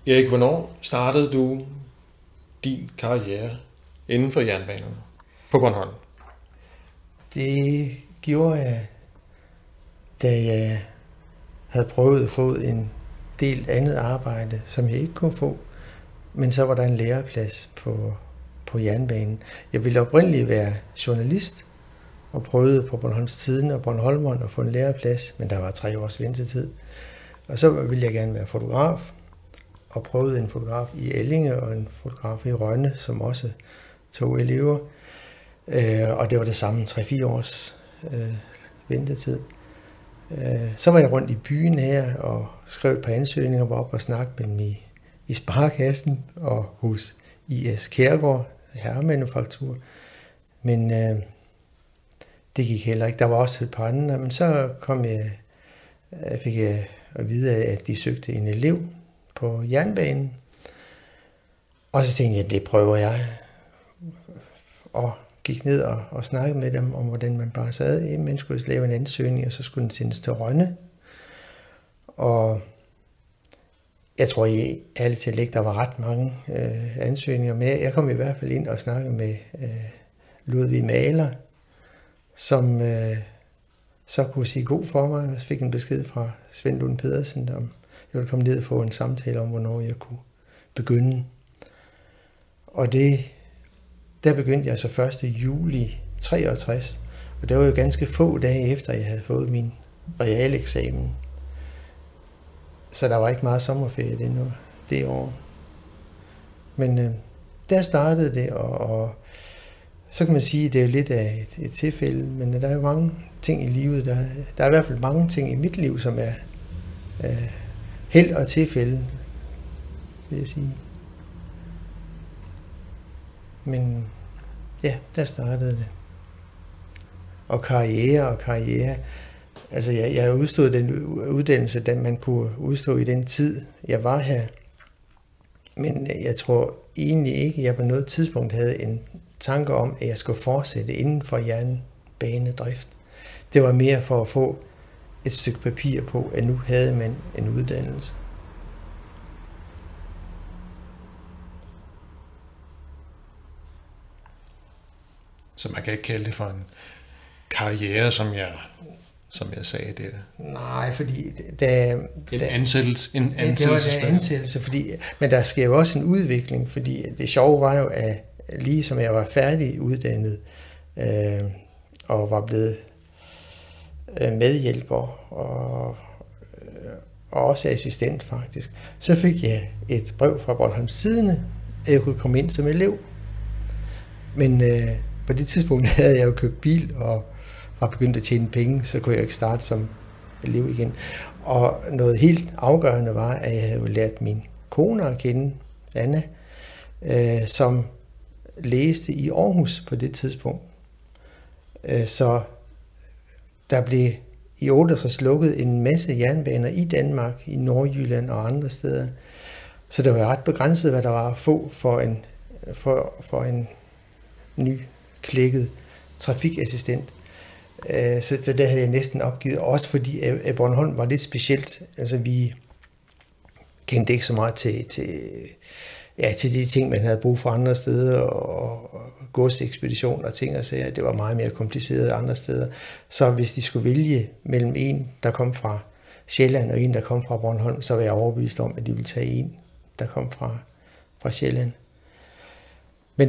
Erik, hvornår startede du din karriere inden for jernbanerne på Bornholm? Det gjorde jeg, da jeg havde prøvet at få en del andet arbejde, som jeg ikke kunne få. Men så var der en læreplads på jernbanen. Jeg ville oprindeligt være journalist, og prøvede på Bornholms Tidende og Bornholmeren at få en læreplads, men der var 3 års ventetid. Og så ville jeg gerne være fotograf, og prøvede en fotograf i Ellinge og en fotograf i Rønne, som også tog elever. Og det var det samme, 3-4 års ventetid. Så var jeg rundt i byen her og skrev et par ansøgninger, var op og snakke med dem i Sparekassen og hos I.S. Kjærgaard, herremanufaktur. Men det gik heller ikke. Der var også et par andre, men så fik jeg at vide, at de søgte en elev på jernbanen. Og så tænkte jeg, at det prøver jeg. Og gik ned og snakkede med dem om, hvordan man bare sad. Man skulle lave en ansøgning, og så skulle den sendes til Rønne. Og jeg tror ærligt talt ikke, der var ret mange ansøgninger med. Jeg kom i hvert fald ind og snakkede med Ludvig Maler, som så kunne sige god for mig. Jeg fik en besked fra Svend Lund Pedersen, om jeg ville komme ned og få en samtale om, hvornår jeg kunne begynde. Og der begyndte jeg så 1. juli 63, og det var jo ganske få dage efter, jeg havde fået min realeksamen. Så der var ikke meget sommerferie det år. Men der startede det, og så kan man sige, at det er jo lidt af et tilfælde, men der er jo mange ting i livet. Der er i hvert fald mange ting i mit liv, som er held og tilfælde, vil jeg sige. Men ja, der startede det. Og karriere. Altså, jeg udstod den uddannelse, den man kunne udstå i den tid, jeg var her. Men jeg tror egentlig ikke, at jeg på noget tidspunkt havde en tanke om, at jeg skulle fortsætte inden for jernbanedrift. Det var mere for at få et stykke papir på, at nu havde man en uddannelse. Så man kan ikke kalde det for en karriere, som jeg sagde der. Nej, fordi en ansættelse. Det var en ansættelse, men der sker jo også en udvikling, fordi det sjove var jo, at lige som jeg var færdig uddannet og var blevet medhjælper og også assistent faktisk, så fik jeg et brev fra Bornholms Tidende, at jeg kunne komme ind som elev. Men på det tidspunkt havde jeg jo købt bil og var begyndt at tjene penge, så kunne jeg ikke starte som elev igen. Og noget helt afgørende var, at jeg havde jo lært min kone at kende, Anna, som læste i Aarhus på det tidspunkt. Så der blev i 68 lukket en masse jernbaner i Danmark, i Nordjylland og andre steder. Så det var ret begrænset, hvad der var at få for en ny klikket trafikassistent. Så der havde jeg næsten opgivet, også fordi at Bornholm var lidt specielt. Altså vi kendte ikke så meget til de ting, man havde brug for andre steder, og godsekspedition og ting og sager. Det var meget mere kompliceret andre steder. Så hvis de skulle vælge mellem en, der kom fra Sjælland, og en, der kom fra Bornholm, så var jeg overbevist om, at de ville tage en, der kom fra Sjælland. Men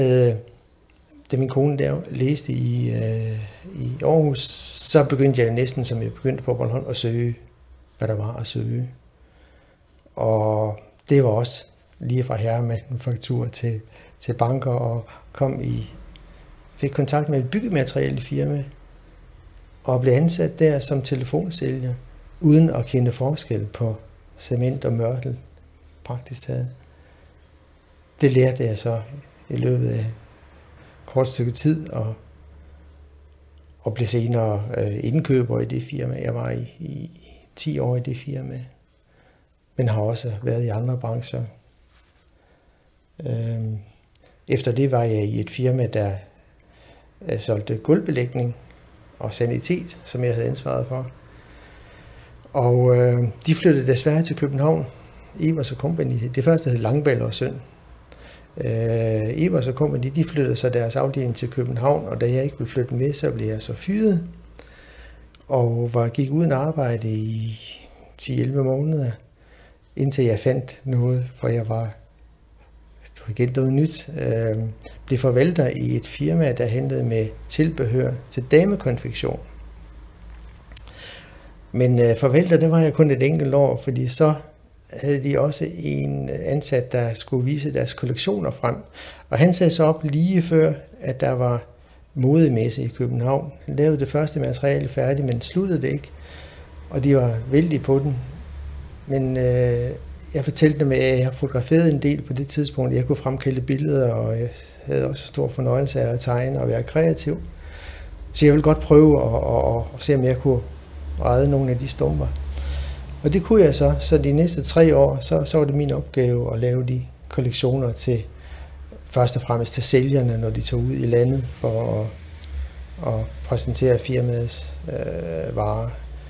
da min kone der læste i Aarhus, så begyndte jeg næsten, som jeg begyndte på Bornholm, at søge, hvad der var at søge. Og det var også lige fra herremanufaktur til banker, og fik kontakt med et byggematerialefirma, og blev ansat der som telefonsælger, uden at kende forskel på cement og mørtel, praktisk taget. Det lærte jeg så i løbet af kort stykke tid, og blev senere indkøber i det firma. Jeg var i 10 år i det firma, men har også været i andre brancher. Efter det var jeg i et firma, der solgte gulvbelægning og sanitet, som jeg havde ansvaret for. Og de flyttede desværre til København, Evers & Company. Det første hed Langballe og Søn. Evers & Company, de flyttede så deres afdeling til København, og da jeg ikke ville flytte med, så blev jeg så fyret. Og gik uden arbejde i 10-11 måneder, indtil jeg fandt noget, for jeg var igen noget nyt. Blev forvalter i et firma, der hentede med tilbehør til damekonfektion. Men forvalter, det var jeg kun et enkelt år, fordi så havde de også en ansat, der skulle vise deres kollektioner frem. Og han sagde så op lige før, at der var modemesse i København. Han lavede det første materiale færdigt, men sluttede det ikke. Og de var vældig på den. Men jeg fortalte dem, at jeg fotograferet en del på det tidspunkt. Jeg kunne fremkalde billeder, og jeg havde også stor fornøjelse af at tegne og være kreativ. Så jeg ville godt prøve at se, om jeg kunne redde nogle af de stumper. Og det kunne jeg så. Så de næste 3 år, så var det min opgave at lave de kollektioner til, først og fremmest til sælgerne, når de tog ud i landet for at præsentere firmaets varer,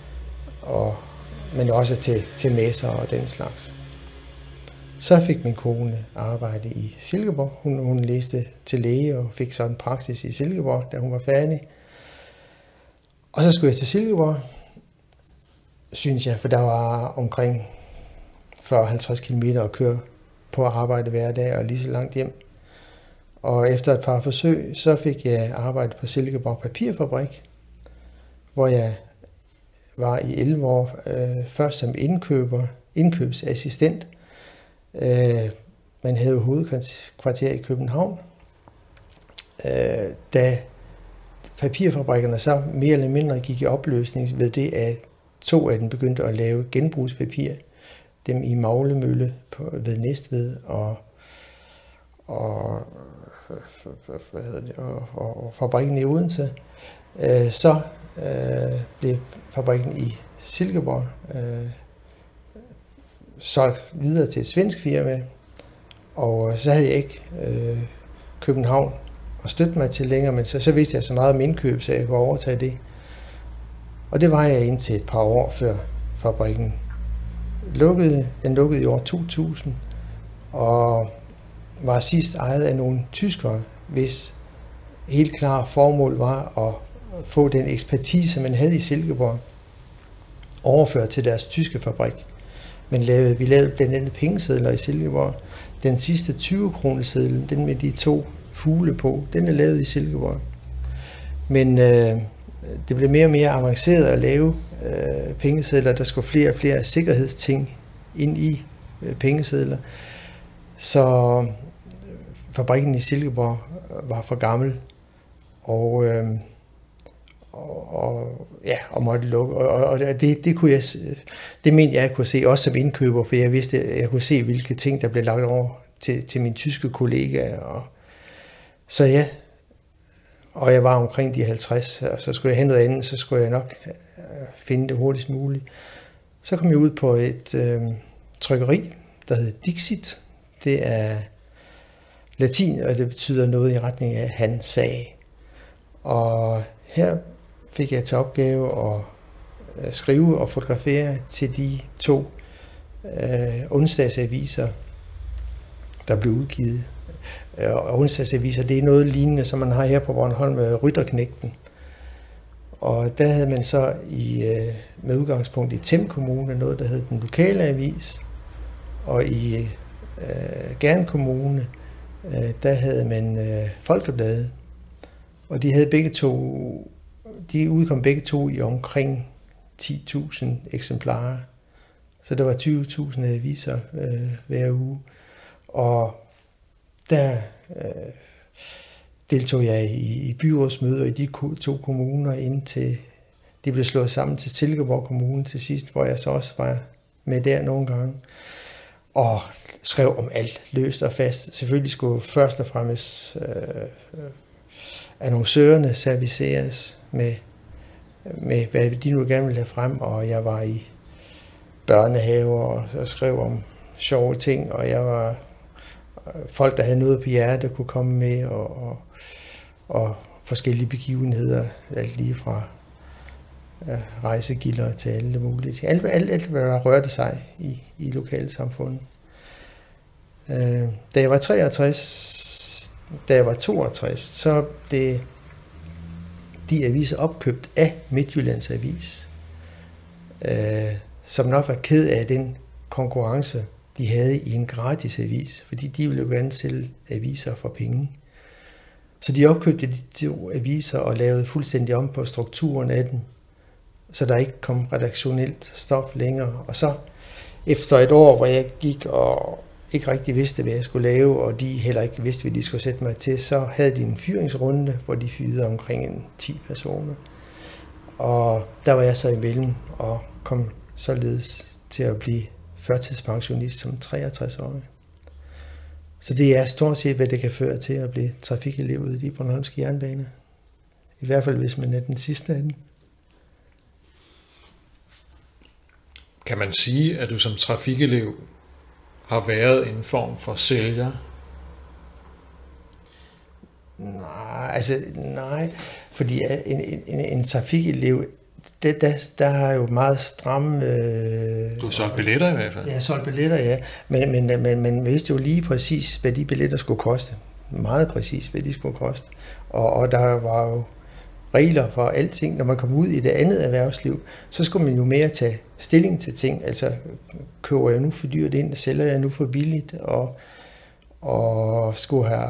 men også til messer og den slags. Så fik min kone arbejde i Silkeborg. Hun læste til læge og fik så en praksis i Silkeborg, da hun var færdig. Og så skulle jeg til Silkeborg, synes jeg, for der var omkring 40-50 km at køre på arbejde hver dag og lige så langt hjem. Og efter et par forsøg, så fik jeg arbejde på Silkeborg Papirfabrik, hvor jeg var i 11 år, først som indkøbsassistent. Man havde hovedkvarter i København. Da papirfabrikkerne så mere eller mindre gik i opløsning ved det, at 2 af dem begyndte at lave genbrugspapir. Dem i Maglemølle ved Næstved og fabrikken i Odense. Så blev fabrikken i Silkeborg solgt videre til et svensk firma, og så havde jeg ikke København at støtte mig til længere, men så vidste jeg så meget om indkøb, så jeg kunne overtage det. Og det var jeg indtil et par år før fabrikken lukkede. Den lukkede i år 2000, og var sidst ejet af nogle tyskere, hvis helt klare formål var at få den ekspertise, man havde i Silkeborg, overført til deres tyske fabrik. Men vi lavede blandt andet pengesedler i Silkeborg. Den sidste 20-kroneseddel, den med de 2 fugle på, den er lavet i Silkeborg. Men det blev mere og mere avanceret at lave pengesedler. Der skulle flere og flere sikkerhedsting ind i pengesedler. Så fabrikken i Silkeborg var for gammel og måtte lukke. Og det kunne det mente jeg kunne se også som indkøber, for jeg vidste, at jeg kunne se, hvilke ting der blev lagt over til mine tyske kollegaer. Så ja, og jeg var omkring de 50, og så skulle jeg have noget andet, så skulle jeg nok finde det hurtigst muligt. Så kom jeg ud på et trykkeri, der hed Dixit. Det er latin, og det betyder noget i retning af han sagde. Og her fik jeg til opgave at skrive og fotografere til de 2 onsdagsaviser, der blev udgivet. Og onsdagsaviser, det er noget lignende, som man har her på Bornholm med Rytterknægten. Og der havde man så med udgangspunkt i Them Kommune noget, der hed Den Lokale Avis, og i Gjern Kommune, der havde man Folkebladet. Og de udkom begge to i omkring 10.000 eksemplarer. Så der var 20.000 aviser hver uge. Og der deltog jeg i byrådsmøder i de 2 kommuner, indtil de blev slået sammen til Silkeborg Kommune til sidst, hvor jeg så også var med der nogle gange. Og skrev om alt løst og fast. Selvfølgelig skulle først og fremmest annoncørerne serviceres med hvad de nu gerne ville have frem, og jeg var i børnehaver og skrev om sjove ting, og jeg var folk, der havde noget på hjertet, kunne komme med, og forskellige begivenheder, alt lige fra rejsegilder til alle mulige ting. Alt hvad der rørte sig i lokalsamfundet. Da jeg var 62, så blev de aviser opkøbt af Midtjyllands Avis, som nok var ked af den konkurrence, de havde i en gratis avis, fordi de ville jo gerne sælge aviser for penge. Så de opkøbte de 2 aviser og lavede fuldstændig om på strukturen af dem, så der ikke kom redaktionelt stof længere. Og så efter et år, hvor jeg gik og ikke rigtig vidste, hvad jeg skulle lave, og de heller ikke vidste, hvad de skulle sætte mig til, så havde de en fyringsrunde, hvor de fyrede omkring 10 personer. Og der var jeg så imellem og kom således til at blive førtidspensionist som 63-årig. Så det er stort set, hvad det kan føre til at blive trafikelev ude i de Bornholmske jernbaner. I hvert fald, hvis man er den sidste af dem. Kan man sige, at du som trafikelev har været en form for sælger? Nej, fordi en trafikelev, der har jo meget stramme... Du har solgt billetter i hvert fald? Jeg har solgt billetter, ja. Men man vidste jo lige præcis, hvad de billetter skulle koste. Meget præcis, hvad de skulle koste. Og der var jo regler for alting. Når man kom ud i det andet erhvervsliv, så skulle man jo mere tage stilling til ting. Altså, køber jeg nu for dyrt ind, sælger jeg nu for billigt, og skulle have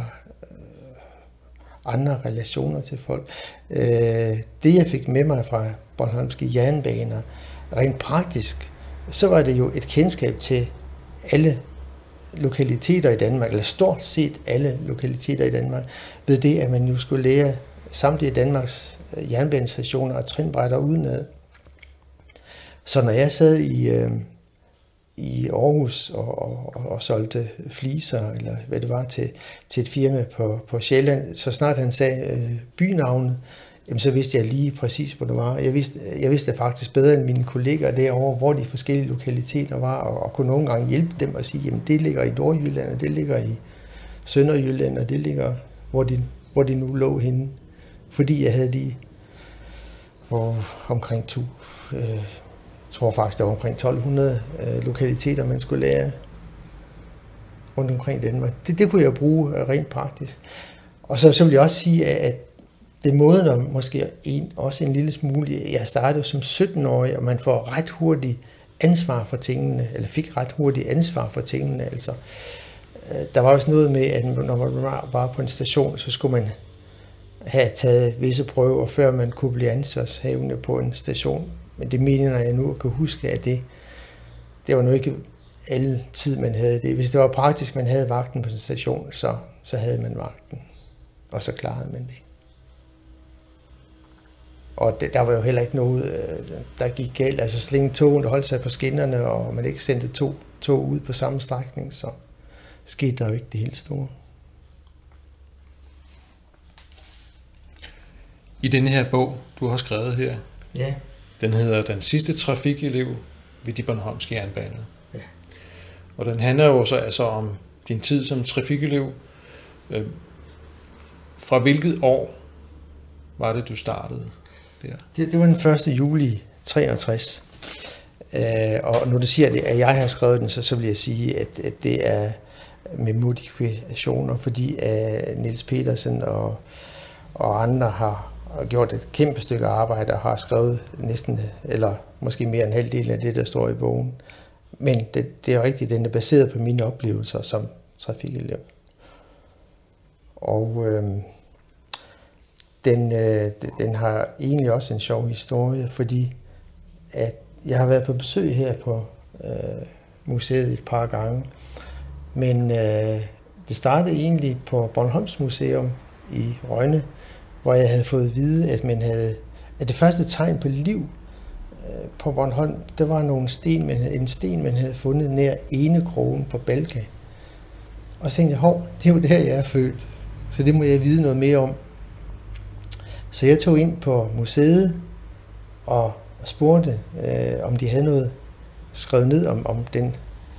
andre relationer til folk. Det jeg fik med mig fra Bornholmske jernbaner, rent praktisk, så var det jo et kendskab til alle lokaliteter i Danmark, eller stort set alle lokaliteter i Danmark, ved det, at man jo skulle lære samtlige Danmarks jernbanestationer og trinbrætter udenad. Så når jeg sad i Aarhus og solgte fliser, eller hvad det var, til et firma på Sjælland, så snart han sagde bynavnet, jamen så vidste jeg lige præcis, hvor det var. Jeg vidste faktisk bedre end mine kolleger derovre, hvor de forskellige lokaliteter var, og kunne nogle gange hjælpe dem og sige, jamen det ligger i Nordjylland, og det ligger i Sønderjylland, og det ligger, hvor de nu lå henne. Fordi jeg havde de omkring jeg tror faktisk, der var omkring 1200 lokaliteter, man skulle lære rundt omkring Danmark. Det kunne jeg bruge rent praktisk. Og så vil jeg også sige, at det måden måske også en lille smule, jeg startede som 17-årig, og man får ret hurtigt ansvar for tingene, eller fik ret hurtigt ansvar for tingene. Altså, der var også noget med, at når man var på en station, så skulle man have taget visse prøver, før man kunne blive ansvarshavende på en station. Men det mener jeg nu at kan huske, at det var nu ikke altid, man havde det. Hvis det var praktisk, man havde vagten på en station, så havde man vagten. Og så klarede man det. Og der var jo heller ikke noget, der gik galt. Altså så længe togen der holdt sig på skinnerne, og man ikke sendte 2 tog ud på samme strækning, så skete der jo ikke det helt store. I denne her bog, du har skrevet her, ja. Den hedder Den sidste trafikelev ved de Bornholmske jernbaner. Ja. Og den handler jo så altså om din tid som trafikelev. Fra hvilket år var det, du startede der? Det var den 1. juli 63. Og når du siger, at jeg har skrevet den, så vil jeg sige, at det er med modifikationer, fordi Niels Petersen og andre har gjort et kæmpe stykke arbejde og har skrevet næsten, eller måske mere end halvdelen af det, der står i bogen. Men det er rigtigt, den er baseret på mine oplevelser som trafikelev. Og den har egentlig også en sjov historie, fordi at jeg har været på besøg her på museet et par gange, men det startede egentlig på Bornholms Museum i Rønne, hvor jeg havde fået at vide, at det første tegn på liv på Bornholm, der var en sten, man havde fundet nær Enekrogen på Balka. Og så tænkte jeg, det er jo der, jeg er født, så det må jeg vide noget mere om. Så jeg tog ind på museet og spurgte, om de havde noget skrevet ned om den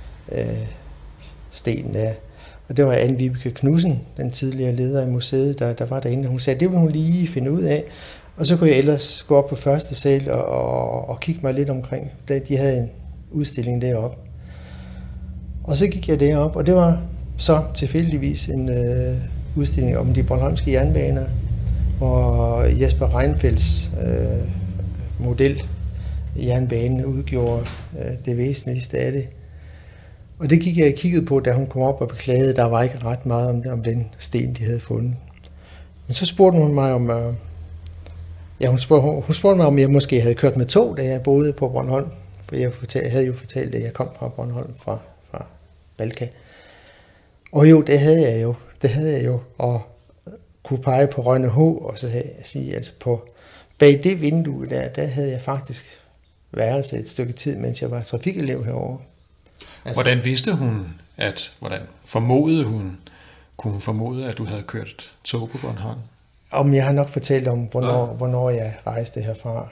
sten der. Og det var Anne-Vibeke Knudsen, den tidligere leder af museet, der var derinde. Hun sagde, det ville hun lige finde ud af. Og så kunne jeg ellers gå op på første sal og kigge mig lidt omkring. De havde en udstilling deroppe. Og så gik jeg derop, og det var så tilfældigvis en udstilling om de bornholmske jernbaner, hvor Jesper Reinfeldts model jernbane udgjorde det væsentligste af det. Og det gik jeg og kiggede på, da hun kom op og beklagede, der var ikke ret meget om den sten, de havde fundet. Men så spurgte hun mig om, hun spurgte mig, om jeg måske havde kørt med tog, da jeg boede på Bornholm. For jeg havde jo fortalt, at jeg kom fra Bornholm, fra Balka. Og jo, det havde jeg jo. Og kunne pege på Rønne H. og så sige, altså bag det vindue der havde jeg faktisk værelse et stykke tid, mens jeg var trafikelev herovre. Altså, hvordan vidste hun, hvordan kunne hun formode, at du havde kørt tog på Bornholm? Om jeg har nok fortalt om, hvornår jeg rejste herfra.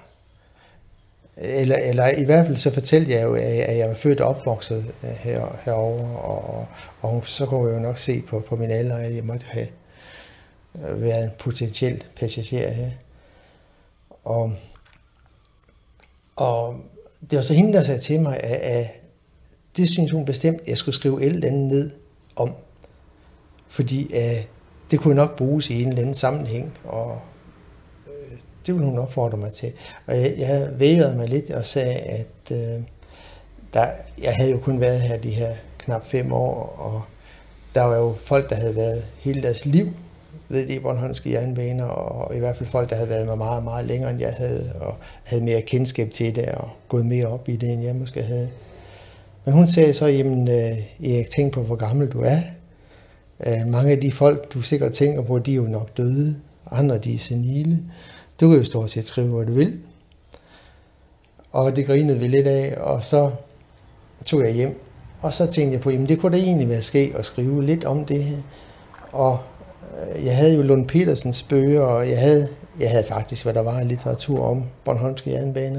Eller i hvert fald så fortalte jeg jo, at jeg var født og opvokset herovre, og så kunne jeg jo nok se på min alder, at jeg måtte have været en potentiel passager her. Og det var så hende, der sagde til mig, at det synes hun bestemt, at jeg skulle skrive et eller andet ned om. Fordi det kunne nok bruges i en eller anden sammenhæng, og det ville hun opfordre mig til. Og jeg vægrede mig lidt og sagde, at jeg havde jo kun været her de her knap 5 år, og der var jo folk, der havde været hele deres liv ved de bornholmske jernbaner, og i hvert fald folk, der havde været med meget, meget længere, end jeg havde, og havde mere kendskab til det, og gået mere op i det, end jeg måske havde. Men hun sagde så, jamen Erik, tænk på, hvor gammel du er. Mange af de folk, du sikkert tænker på, de er jo nok døde, andre de er senile. Du kan jo stort set skrive, hvad du vil. Og det grinede vi lidt af, og så tog jeg hjem. Og så tænkte jeg på, jamen det kunne da egentlig være skægt at skrive lidt om det her. Og jeg havde jo Lund Petersens bøger, og jeg havde faktisk, hvad der var i litteratur om bornholmske jernbaner.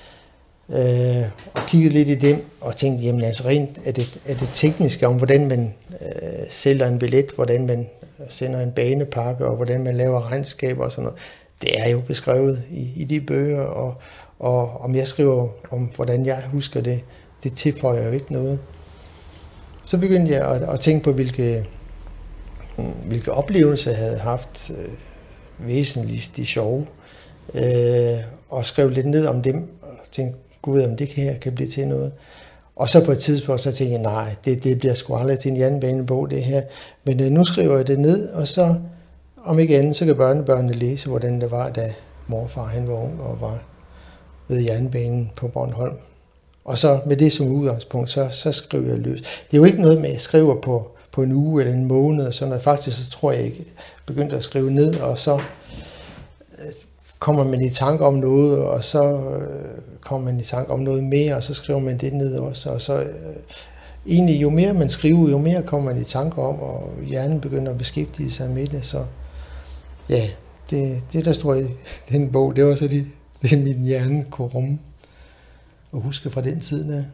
Og kiggede lidt i dem, og tænkte, jamen altså rent er det tekniske om, hvordan man sælger en billet, hvordan man sender en banepakke, og hvordan man laver regnskaber og sådan noget. Det er jo beskrevet i de bøger, og om jeg skriver om, hvordan jeg husker det, det tilføjer jo ikke noget. Så begyndte jeg at tænke på, hvilke oplevelser jeg havde haft væsentligst de sjove, og skrev lidt ned om dem, og tænkte, gud, om det her kan blive til noget. Og så på et tidspunkt, så tænkte jeg, nej, det bliver sgu aldrig til en jernbanebog, det her. Men nu skriver jeg det ned, og så, om ikke andet, så kan børnebørnene læse, hvordan det var, da morfar han var ung og var ved jernbanen på Bornholm. Og så med det som udgangspunkt, så skriver jeg løs. Det er jo ikke noget med, at jeg skriver på en uge eller en måned, og sådan noget. Faktisk så tror jeg ikke, begyndte at skrive ned, og så kommer man i tanke om noget, og så kommer man i tanke om noget mere, og så skriver man det ned også. Og så egentlig, jo mere man skriver, jo mere kommer man i tanke om, og hjernen begynder at beskæftige sig med det. Så ja, det der står i den bog, det var så det min hjerne kunne rumme og huske fra den tid der.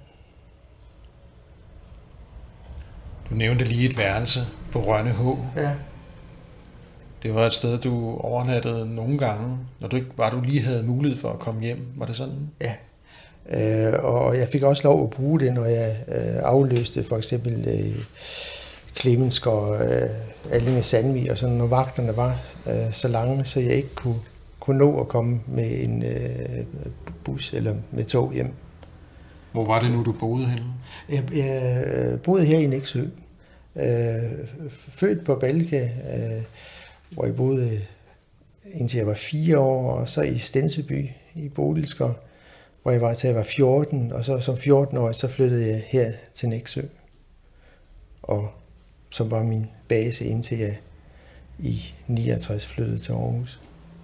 Du nævnte lige et værelse på Rønne H. Ja. Det var et sted, du overnattede nogle gange, når du lige havde mulighed for at komme hjem. Var det sådan? Ja. Og jeg fik også lov at bruge det, når jeg afløste for eksempel Klemensk og Allinge Sandvig, og sådan, når vagterne var så lange, så jeg ikke kunne nå at komme med en bus eller med tog hjem. Hvor var det nu, du boede henne? Jeg boede her i Nexø. Født på Balka, hvor jeg boede indtil jeg var 4 år, og så i Stenseby i Bodilsker, hvor jeg var til jeg var 14, og så som 14-årig, så flyttede jeg her til Nexø. Og så var min base, indtil jeg i 69 flyttede til Aarhus.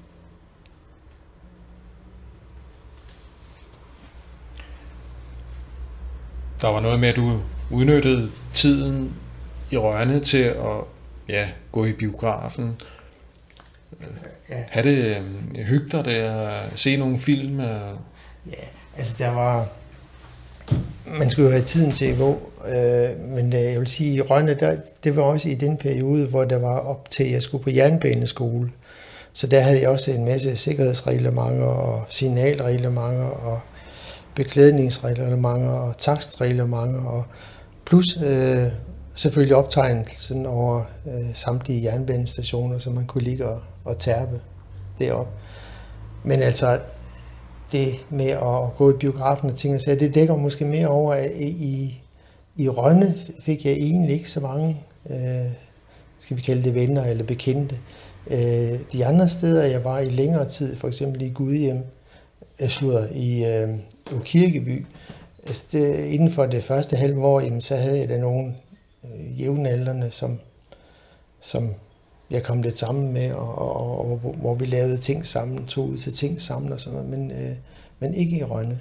Der var noget med, at du udnyttede tiden i Rønne til at gå i biografen. Ja. Har det hygget dig at se nogle film? Ja, altså der var... Man skulle jo have tiden til at gå, men jeg vil sige, i Rønne, det var også i den periode, hvor der var op til, at jeg skulle på jernbaneskole. Så der havde jeg også en masse sikkerhedsreglementer og signalreglementer og beklædningsreglementer og takstreglementer og plus selvfølgelig optegnelsen over samtlige jernbanestationer, så man kunne ligge og terpe derop. Men altså det med at gå i biografen og ting og sager, det dækker måske mere over, at i Rønne fik jeg egentlig ikke så mange, skal vi kalde det venner eller bekendte. De andre steder, jeg var i længere tid, for eksempel i Gudhjem, i Kirkeby, altså inden for det første halve år, jamen, så havde jeg da nogle jævnaldrende, som jeg kom lidt sammen med, og hvor vi lavede ting sammen, tog ud til ting sammen og sådan noget, men ikke i Rønne.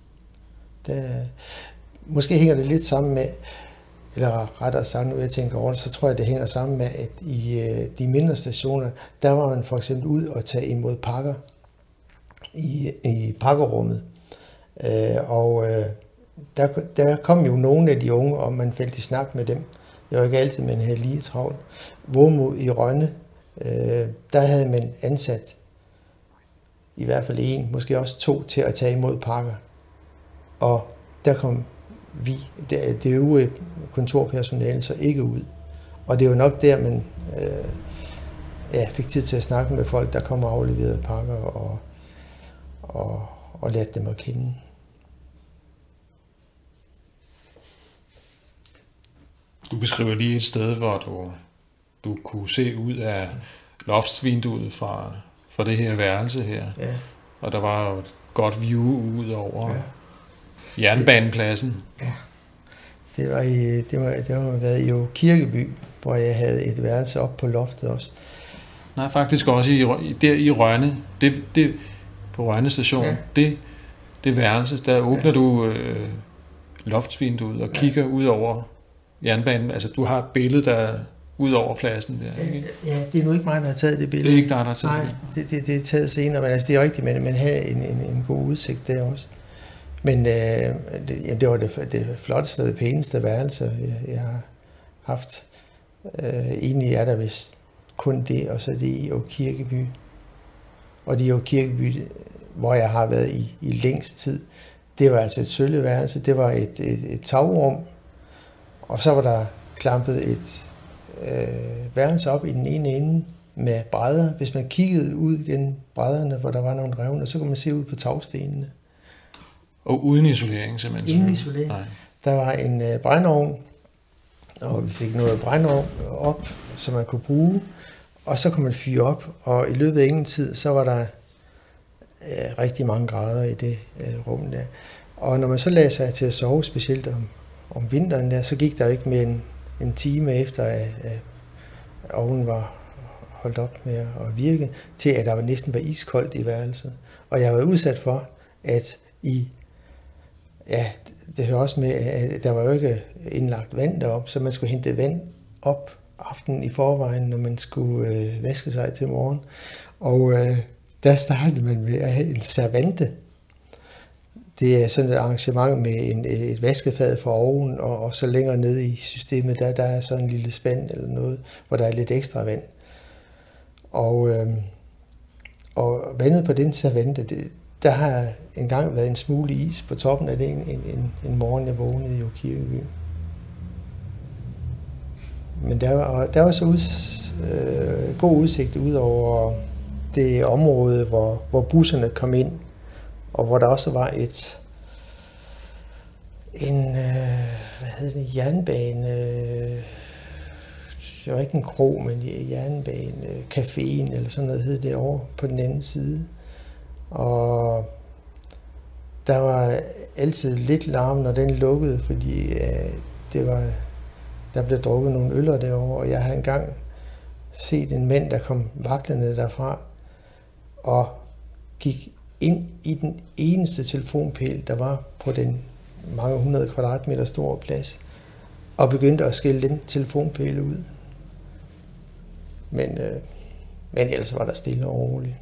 Måske hænger det lidt sammen med, eller rettere sagt, nu jeg tænker over det, så tror jeg, det hænger sammen med, at i de mindre stationer, der var man for eksempel ud og tage imod pakker i pakkerummet. Der kom jo nogle af de unge, og man faldt i snak med dem. Det var ikke altid, man havde lige travlt. Vormod i Rønne, der havde man ansat i hvert fald en, måske også 2 til at tage imod pakker. Og der kom det øvrige kontorpersonale så ikke ud. Og det er jo nok der, man fik tid til at snakke med folk, der kom og afleverede pakker og lærte dem at kende. Du beskriver lige et sted, hvor du kunne se ud af loftsvinduet fra det her værelse her. Ja. Og der var jo et godt view ud over jernbanepladsen. Ja. Det var været i Kirkeby, hvor jeg havde et værelse op på loftet også. Nej, faktisk også i Rønne. Det på Rønne station. Ja. Det værelse, der åbner du loftsvinduet og kigger ud over jernbanen. Altså, du har et billede, der ud over pladsen der, ikke? Ja, det er nu ikke mig, der har taget det billede. Det er ikke dig, der har taget det? Det er taget senere, men altså, det er rigtigt, men man havde en god udsigt der også. Men det var det flotteste og det pæneste værelse, jeg har haft. Egentlig er der vist kun det, og så det i Kirkeby. Og det er Kirkeby, hvor jeg har været i længst tid. Det var altså et sølveværelse, det var et tagrum, og så var der klampet et værelse op i den ene ende med brædder. Hvis man kiggede ud gennem brædderne, hvor der var nogle revner, så kunne man se ud på tagstenene. Og uden isolering simpelthen? Uden isolering. Nej. Der var en brændeovn, og vi fik noget brændeovn op, som man kunne bruge, og så kunne man fyre op, og i løbet af ingen tid, så var der rigtig mange grader i det rum der. Og når man så lagde sig til at sove, specielt om vinteren der, så gik der ikke mere end en time efter, at ovnen var holdt op med at virke, til at der næsten var iskoldt i værelset. Og jeg var udsat for, at det hører også med, at der var jo ikke indlagt vand derop, så man skulle hente vand op aftenen i forvejen, når man skulle vaske sig til morgen. Og der startede man med at have en servante. Det er sådan et arrangement med et vaskefad for oven, og så længere nede i systemet, der er sådan en lille spand eller noget, hvor der er lidt ekstra vand. Og vandet på den servante, der har engang været en smule is på toppen af det en morgen, jeg vågnede i Kirkeby. Men der var så god udsigt ud over det område, hvor busserne kom ind, og hvor der også var en jernbane, det var ikke en kro, men en jernbane, caféen eller sådan noget hed det over på den anden side. Og der var altid lidt larm, når den lukkede, fordi der blev drukket nogle øller derovre, og jeg har engang set en mand, der kom vaklende derfra, og gik ind i den eneste telefonpæl, der var på den mange 100 kvadratmeter store plads, og begyndte at skælde den telefonpæle ud. Men ellers var der stille og roligt.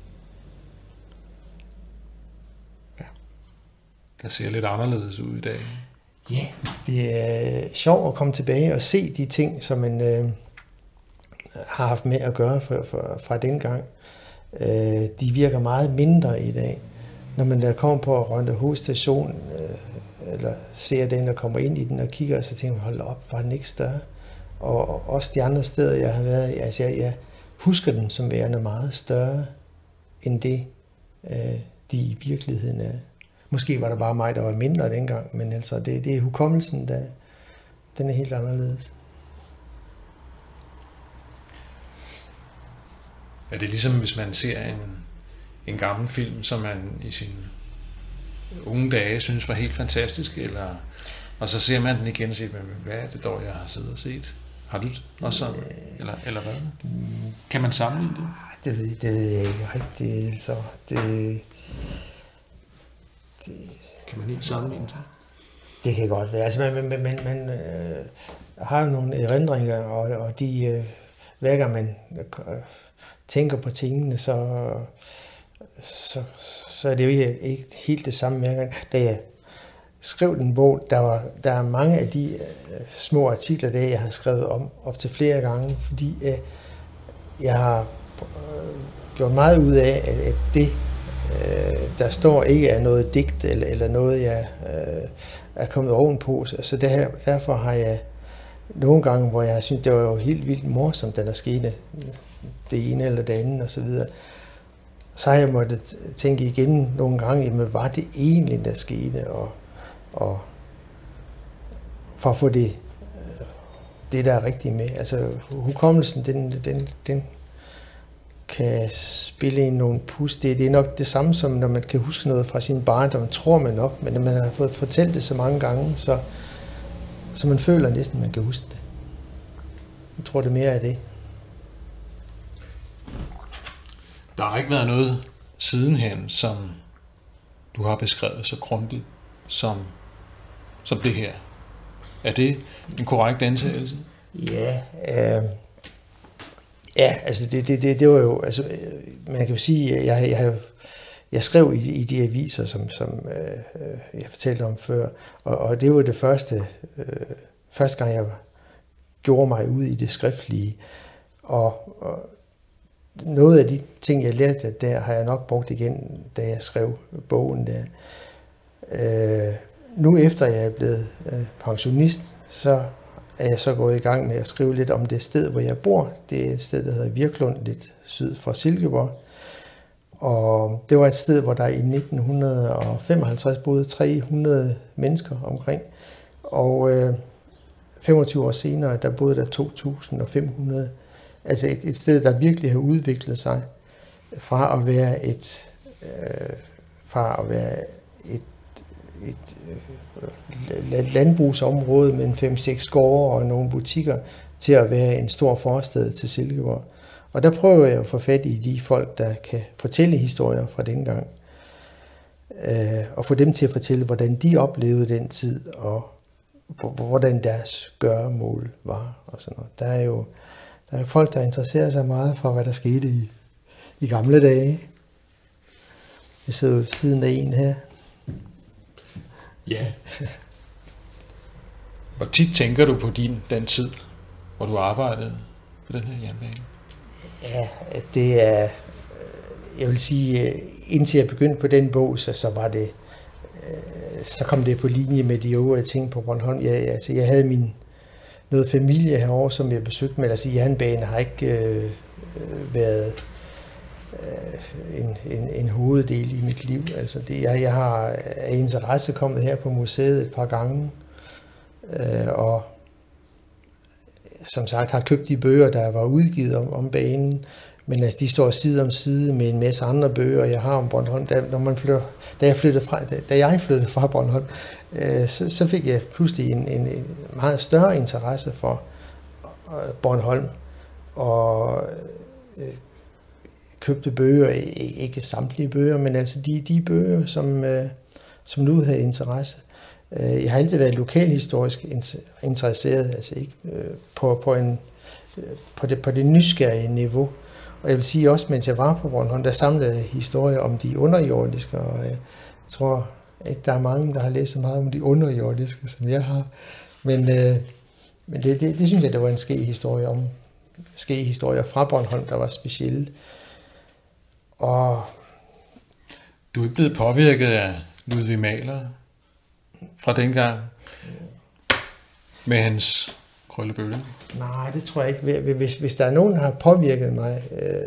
Ja. Der ser lidt anderledes ud i dag. Ja, det er sjovt at komme tilbage og se de ting, som man har haft med at gøre fra dengang. De virker meget mindre i dag. Når man der kommer på Rønderhus station, eller ser den, der kommer ind i den og kigger, så tænker man, hold op, var den ikke større? Og også de andre steder, jeg har været i, altså jeg husker den som værende meget større, end det, de i virkeligheden er. Måske var der bare mig, der var mindre dengang, men altså det er hukommelsen, den er helt anderledes. Er det ligesom, hvis man ser en gammel film, som man i sine unge dage synes var helt fantastisk, og så ser man den igen og siger, hvad er det dog, jeg har siddet og set? Har du også sådan, eller hvad? Kan man sammenligne det? Det ved jeg ikke rigtigt. Altså, det kan man ikke sammenligne det? Det kan godt være. Altså, man har jo nogle erindringer, og de hver gang man tænker på tingene, så er det jo ikke helt det samme hver gang. Da jeg skrev den bog, der er mange af de små artikler, der jeg har skrevet om op til flere gange, fordi jeg har gjort meget ud af, at det, der står, ikke er noget digt eller noget, jeg er kommet ovenpå. Så derfor har jeg nogle gange, hvor jeg synes, det var jo helt vildt morsomt, da der skete det ene eller det andet og så videre. Så har jeg måttet tænke igen nogle gange, hvad var det egentlig, der skete, og for at få det der er rigtigt med. Altså hukommelsen, den kan spille i nogle pus. Det er nok det samme som, når man kan huske noget fra sin barndom, tror man nok, men når man har fået fortalt det så mange gange, så man føler næsten, man kan huske det. Jeg tror, det mere er det. Der har ikke været noget sidenhen, som du har beskrevet så grundigt som det her. Er det en korrekt antagelse? Ja, altså det var jo, altså man kan jo sige, jeg skrev i de aviser, som jeg fortalte om før, og det var det første gang, jeg gjorde mig ud i det skriftlige, og noget af de ting, jeg lærte der, har jeg nok brugt igen, da jeg skrev bogen der. Nu efter jeg er blevet pensionist, så er jeg så gået i gang med at skrive lidt om det sted, hvor jeg bor. Det er et sted, der hedder Virklund, lidt syd for Silkeborg. Og det var et sted, hvor der i 1955 boede 300 mennesker omkring. Og 25 år senere, der boede der 2.500. Altså et sted, der virkelig har udviklet sig fra at være et landbrugsområde med 5-6 gårde og nogle butikker til at være en stor forstad til Silkeborg. Og der prøver jeg at få fat i de folk, der kan fortælle historier fra dengang. Og få dem til at fortælle, hvordan de oplevede den tid, og hvordan deres gøremål var. Og sådan noget. Der er folk, der interesserer sig meget for, hvad der skete i gamle dage. Jeg sidder ved siden af en her. Ja. Hvor tit tænker du på den tid, hvor du arbejdede på den her jernbane? Ja, det er, jeg vil sige, indtil jeg begyndte på den bog, så var det, så kom det på linje med de øvrige ting på Bornholm. Jeg havde noget familie herovre, som jeg besøgte, men altså jernbanen har ikke været en hoveddel i mit liv. Altså jeg har af interesse kommet her på museet et par gange, og som sagt har købt de bøger, der var udgivet om banen, men altså, de står side om side med en masse andre bøger, jeg har om Bornholm. Da jeg flyttede fra Bornholm, så fik jeg pludselig en meget større interesse for Bornholm, og købte bøger, ikke samtlige bøger, men altså de bøger, som nu havde interesse. Jeg har altid været lokalhistorisk interesseret, altså ikke på det nysgerrige niveau. Og jeg vil sige også, mens jeg var på Bornholm, der samlede jeg historier om de underjordiske, og jeg tror ikke, der er mange, der har læst så meget om de underjordiske, som jeg har. Men det synes jeg, der var en ske historie om ske-historier fra Bornholm, der var specielle. Og du er ikke blevet påvirket af Ludvig Mahler fra dengang med hans Krøllebølle? Nej, det tror jeg ikke. Hvis der er nogen, der har påvirket mig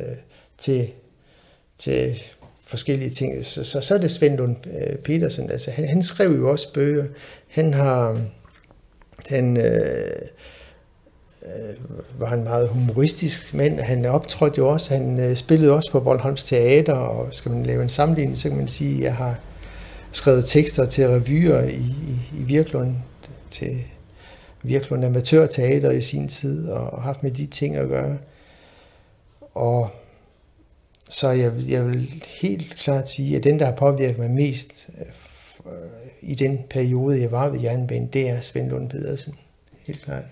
til forskellige ting, så er det Svend Lund Petersen. Altså, han skrev jo også bøger. Han var en meget humoristisk mand. Han optrådte jo også. Han spillede også på Bornholms Teater, og skal man lave en sammenligning, så kan man sige, at jeg har skrevet tekster til revyer i Virklund, til Virklund Amatørteater i sin tid, og haft med de ting at gøre. Og så jeg vil helt klart sige, at den, der har påvirket mig mest i den periode, jeg var ved jernbanen, det er Svend Lund Pedersen. Helt klart.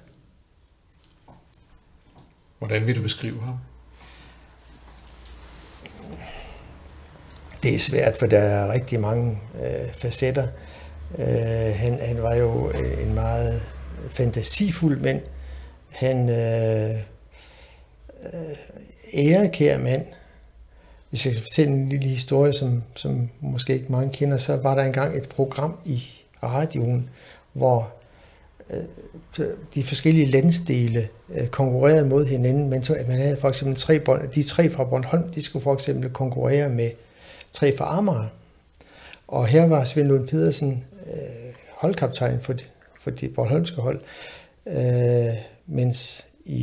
Hvordan vil du beskrive ham? Det er svært, for der er rigtig mange facetter. Han var jo en meget fantasifuld mand. Han ærekær mand. Hvis jeg skal fortælle en lille historie, som måske ikke mange kender, så var der engang et program i radioen, hvor de forskellige landsdele konkurrerede mod hinanden, men man havde for eksempel de tre fra Bornholm, de skulle for eksempel konkurrere med 3 fra Amager. Og her var Svend Lund Pedersen holdkaptajn for det bornholmske hold, mens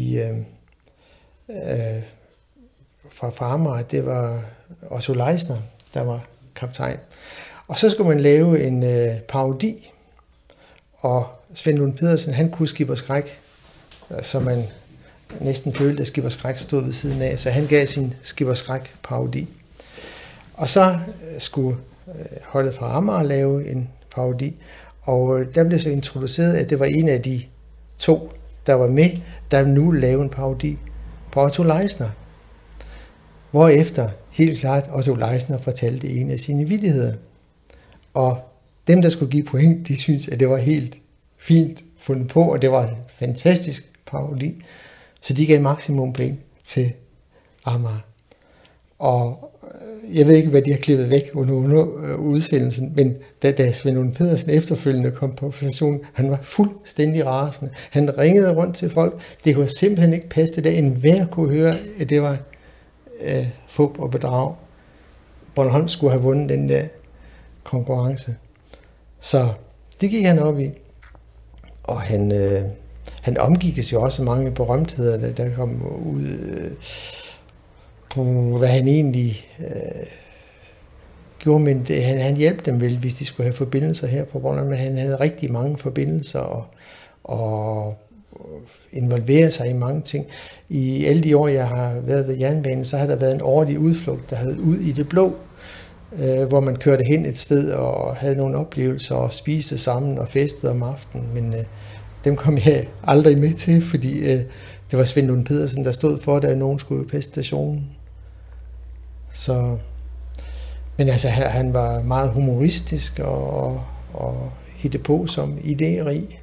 fra Amager, det var Otto Leisner, der var kaptajn. Og så skulle man lave en parodi, og Svend Lund Pedersen, han kunne Skib og Skræk, så man næsten følte, at Skib og Skræk stod ved siden af, så han gav sin Skib og Skræk parodi. Og så skulle holdet fra Amager lave en parodi, og der blev så introduceret, at det var en af de 2, der var med, der nu lavede en parodi på Otto Leisner. Hvorefter helt klart Otto Leisner fortalte en af sine vittigheder. Og dem, der skulle give point, de syntes, at det var helt fint fundet på, og det var en fantastisk parodi. Så de gav maksimum point til Amager. Og jeg ved ikke, hvad de har klippet væk under udsendelsen, men da Svend Lund Pedersen efterfølgende kom på stationen, han var fuldstændig rasende. Han ringede rundt til folk. Det kunne simpelthen ikke passe det der. Enhver kunne høre, at det var fup og bedrag. Bornholm skulle have vundet den der konkurrence. Så det gik han op i. Og han omgikkes jo også mange berømtheder, der kom ud på, hvad han egentlig gjorde, men han hjalp dem vel, hvis de skulle have forbindelser her på Bornholm, men han havde rigtig mange forbindelser og involvere sig i mange ting. I alle de år, jeg har været ved jernbanen, så har der været en årlig udflugt, der havde ud i det blå, hvor man kørte hen et sted og havde nogle oplevelser og spiste sammen og festede om aftenen, men dem kom jeg aldrig med til, fordi det var Svend Lund Pedersen, der stod for, da nogen skulle på stationen. Så, men altså, han var meget humoristisk og hitte på som idérig.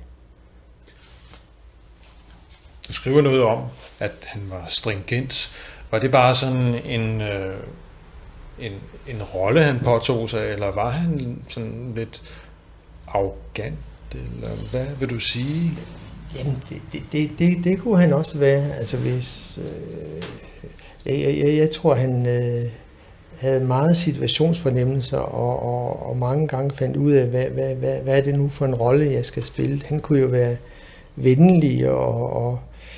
Du skriver noget om, at han var stringent. Var det bare sådan en rolle, han påtog sig, eller var han sådan lidt arrogant, eller hvad vil du sige? Jamen, det kunne han også være. Altså hvis jeg tror, han havde meget situationsfornemmelser, og mange gange fandt ud af, hvad er det nu for en rolle, jeg skal spille. Han kunne jo være venlig og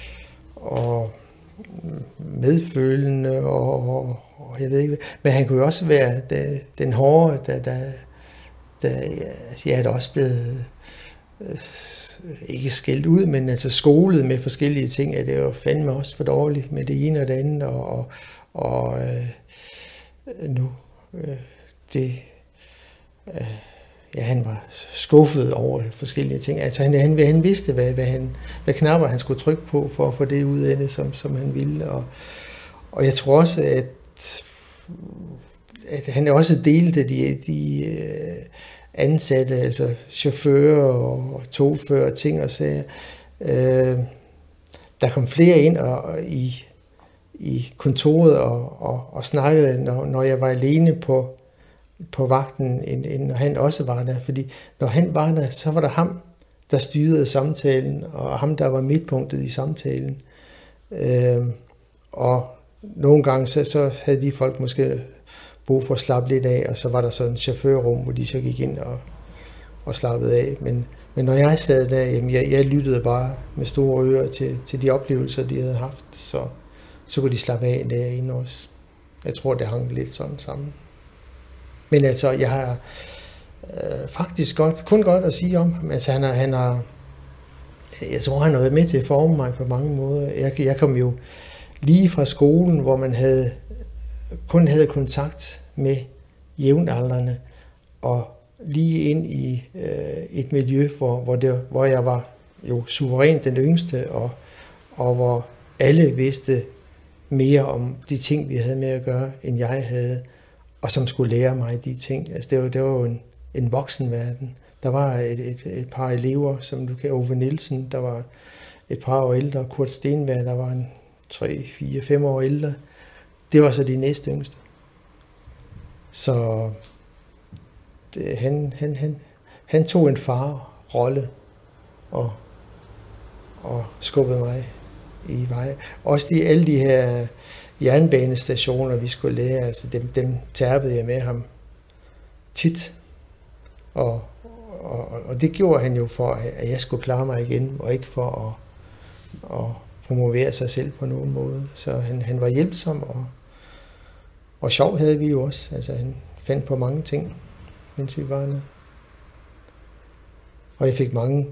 medfølende, og jeg ved ikke, men han kunne jo også være den hårde, jeg er da også blevet ikke skældt ud, men altså skolet med forskellige ting, at det var fandme også for dårligt med det ene og det andet, og nu han var skuffet over forskellige ting. Altså han vidste, hvad knapper han skulle trykke på for at få det ud af det, som han ville. Og jeg tror også, at han også delte de ansatte, altså chauffører og togfører, ting og sager. der kom flere ind i kontoret og snakkede, når jeg var alene på vagten, end når han også var der. Fordi når han var der, så var der ham, der styrede samtalen, og ham, der var midtpunktet i samtalen. Og nogle gange, så havde de folk måske brug for at slappe lidt af, og så var der sådan en chaufførrum, hvor de så gik ind og slappede af. Men når jeg sad der, jamen jeg lyttede bare med store ører til de oplevelser, de havde haft, så kunne de slappe af derinde også. Jeg tror, det hang lidt sådan sammen. Men altså, jeg har faktisk kun godt at sige om ham. Altså, jeg tror, han har været med til at forme mig på mange måder. Jeg kom jo lige fra skolen, hvor man kun havde kontakt med jævnaldrende, og lige ind i et miljø, hvor jeg var jo suverænt den yngste, og hvor alle vidste mere om de ting, vi havde med at gøre, end jeg havde, og som skulle lære mig de ting. Altså, det var jo en voksenverden. Der var et par elever, som du kan, Ove Nielsen, der var et par år ældre, Kurt Stenberg, der var en 3, 4, 5 år ældre. Det var så de næste yngste. Så han tog en farrolle og skubbede mig i vej. Også alle de her jernbanestationer, vi skulle lære, altså dem tærpede jeg med ham tit. Og det gjorde han jo for, at jeg skulle klare mig igen, og ikke for at promovere sig selv på nogen måde. Så han var hjælpsom, og sjov havde vi jo også. Altså han fandt på mange ting, mens vi var der. Og jeg fik mange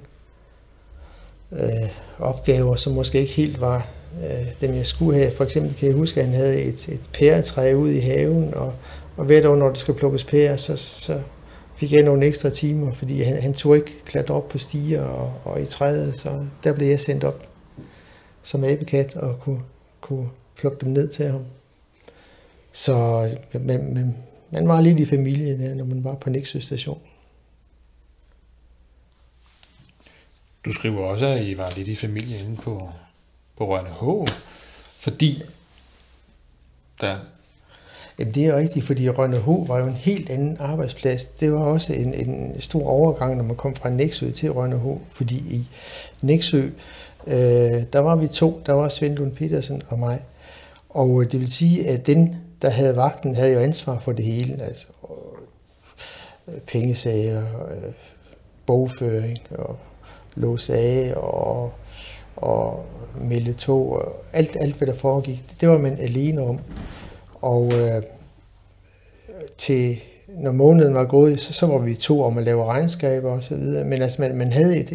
opgaver, som måske ikke helt var dem, jeg skulle have. For eksempel kan jeg huske, at han havde et pæretræ ude i haven, og hvert år, når der skal plukkes pærer, så fik jeg nogle ekstra timer, fordi han turde ikke klatre op på stiger og i træet, så der blev jeg sendt op som abekat og kunne plukke dem ned til ham. Så man var lidt i familie der, når man var på Nexø station. Du skriver også, at I var lidt i familie inde på Rønne H, fordi der... Jamen det er rigtigt, fordi Rønne H var jo en helt anden arbejdsplads. Det var også en stor overgang, når man kom fra Nexø til Rønne H, fordi i Nexø, der var vi to, der var Svend Lund Petersen og mig. Og det vil sige, at den, der havde vagten, havde jo ansvar for det hele, altså pengesager, bogføring og låse af og melde tog og alt hvad der foregik, det var man alene om. Og når måneden var gået, så var vi to om at lave regnskaber og så videre. Men altså man havde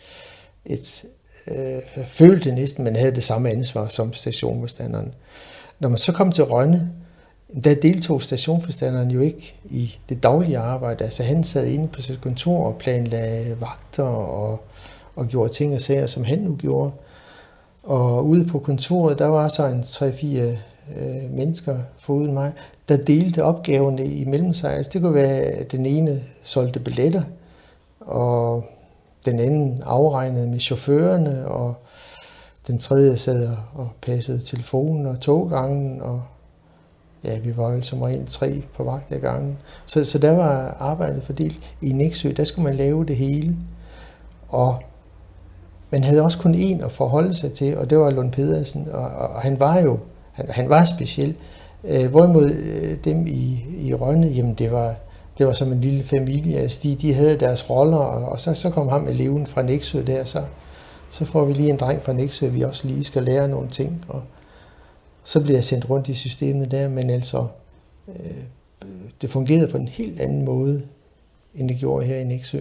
følte næsten, man havde det samme ansvar som stationforstanderen. Når man så kom til Rønne, der deltog stationforstanderen jo ikke i det daglige arbejde. Altså han sad inde på sit kontor og planlagde vagter og gjorde ting og sager, som han nu gjorde. Og ude på kontoret, der var så en 3-4 mennesker foruden mig, der delte opgaverne imellem sig. Altså det kunne være, at den ene solgte billetter, og den anden afregnede med chaufførerne, og den tredje sad og passede telefonen og toggangen, og ja, vi var jo som regel 3 på vagt ad gangen. Så der var arbejdet fordelt. I Nexø, der skulle man lave det hele, og man havde også kun én at forholde sig til, og det var Lund Pedersen, og han var jo han var speciel. Hvorimod dem i Rønne, jamen det var som en lille familie. Altså de havde deres roller, og så kom ham eleven fra Nexø der, så får vi lige en dreng fra Nexø, vi også lige skal lære nogle ting, og så bliver jeg sendt rundt i systemet der, men altså det fungerede på en helt anden måde, end det gjorde her i Nexø.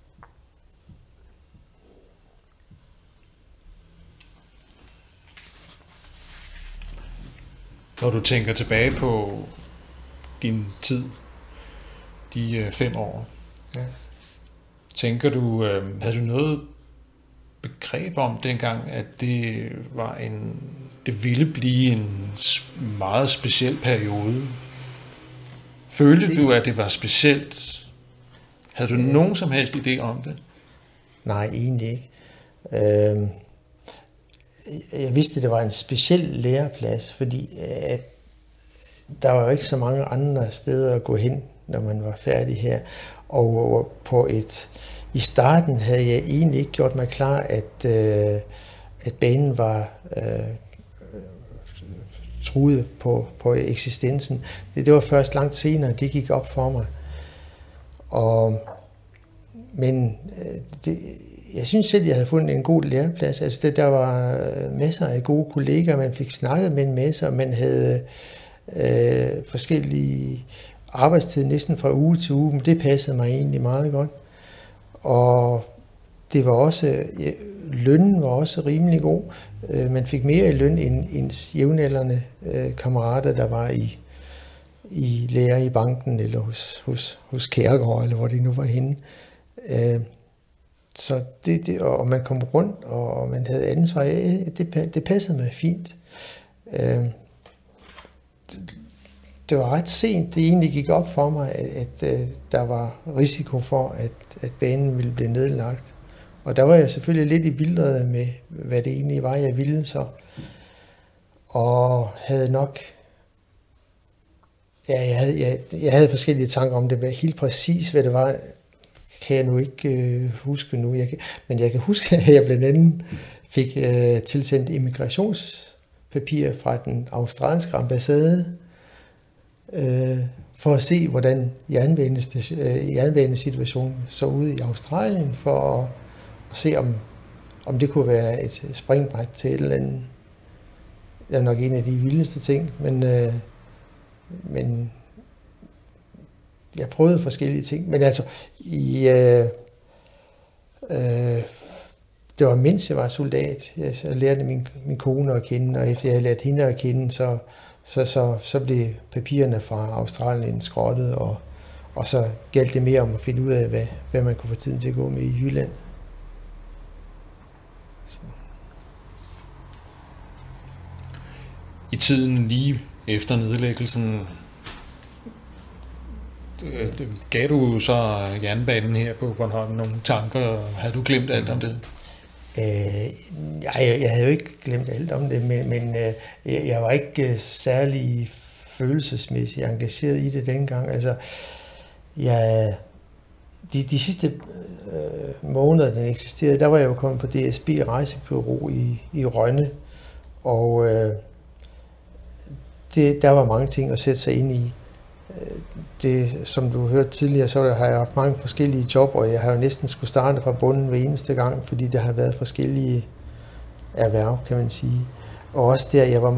Når du tænker tilbage på din tid, de 5 år, ja. Tænker du, havde du noget begreb om dengang, at det ville blive en meget speciel periode? Følte du, at det var specielt? Havde du nogen som helst idé om det? Nej, egentlig ikke. jeg vidste, at det var en speciel læreplads, fordi at der var jo ikke så mange andre steder at gå hen, når man var færdig her. Og i starten havde jeg egentlig ikke gjort mig klar, at banen var truet på eksistensen. Det var først langt senere, det gik op for mig. Men jeg synes selv, jeg havde fundet en god læreplads. Altså, der var masser af gode kolleger, man fik snakket med en masse, og man havde forskellige arbejdstid næsten fra uge til uge, men det passede mig egentlig meget godt. Og det var også, lønnen var også rimelig god. Man fik mere i løn end ens jævnaldrende kammerater, der var i lærer i banken eller hos Kærgaard, eller hvor de nu var henne. Så og man kom rundt, og man havde ansvar. Det passede mig fint. Det var ret sent, det egentlig gik op for mig, at der var risiko for, at banen ville blive nedlagt. Og der var jeg selvfølgelig lidt i vildrede med, hvad det egentlig var, jeg ville så. Og havde nok... Ja, jeg havde forskellige tanker om det, men helt præcis, hvad det var, kan jeg nu ikke huske nu. Men jeg kan huske, at jeg blandt andet fik tilsendt immigrationspapirer fra den australske ambassade, for at se, hvordan jernbanesituationen så ud i Australien, for at se, om det kunne være et springbræt til et eller andet. Det er nok en af de vildeste ting, men jeg prøvede forskellige ting. Men altså, det var mens jeg var soldat, jeg lærte min kone at kende, og efter jeg havde lært hende at kende, så blev papirerne fra Australien skrottet, og så galt det mere om at finde ud af, hvad man kunne få tiden til at gå med i Jylland. Så. I tiden lige efter nedlæggelsen, gav du så jernbanen her på Bornholm nogle tanker? Havde du glemt alt om det? Jeg havde jo ikke glemt alt om det, men jeg var ikke særlig følelsesmæssigt engageret i det dengang. Altså, de sidste måneder, den eksisterede, der var jeg jo kommet på DSB Rejsebureau i Rønne, og der var mange ting at sætte sig ind i. Det, som du hørte tidligere, så har jeg haft mange forskellige job, og jeg har jo næsten skulle starte fra bunden hver eneste gang, fordi der har været forskellige erhverv, kan man sige. Og også der, jeg var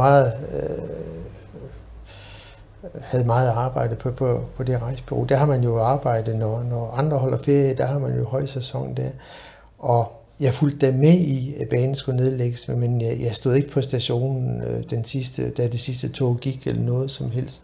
havde meget arbejde på det rejsebureau. Der har man jo arbejdet, når andre holder ferie, der har man jo højsæson der. Og jeg fulgte da med i, at banen skulle nedlægges, men jeg stod ikke på stationen, da det sidste tog gik, eller noget som helst.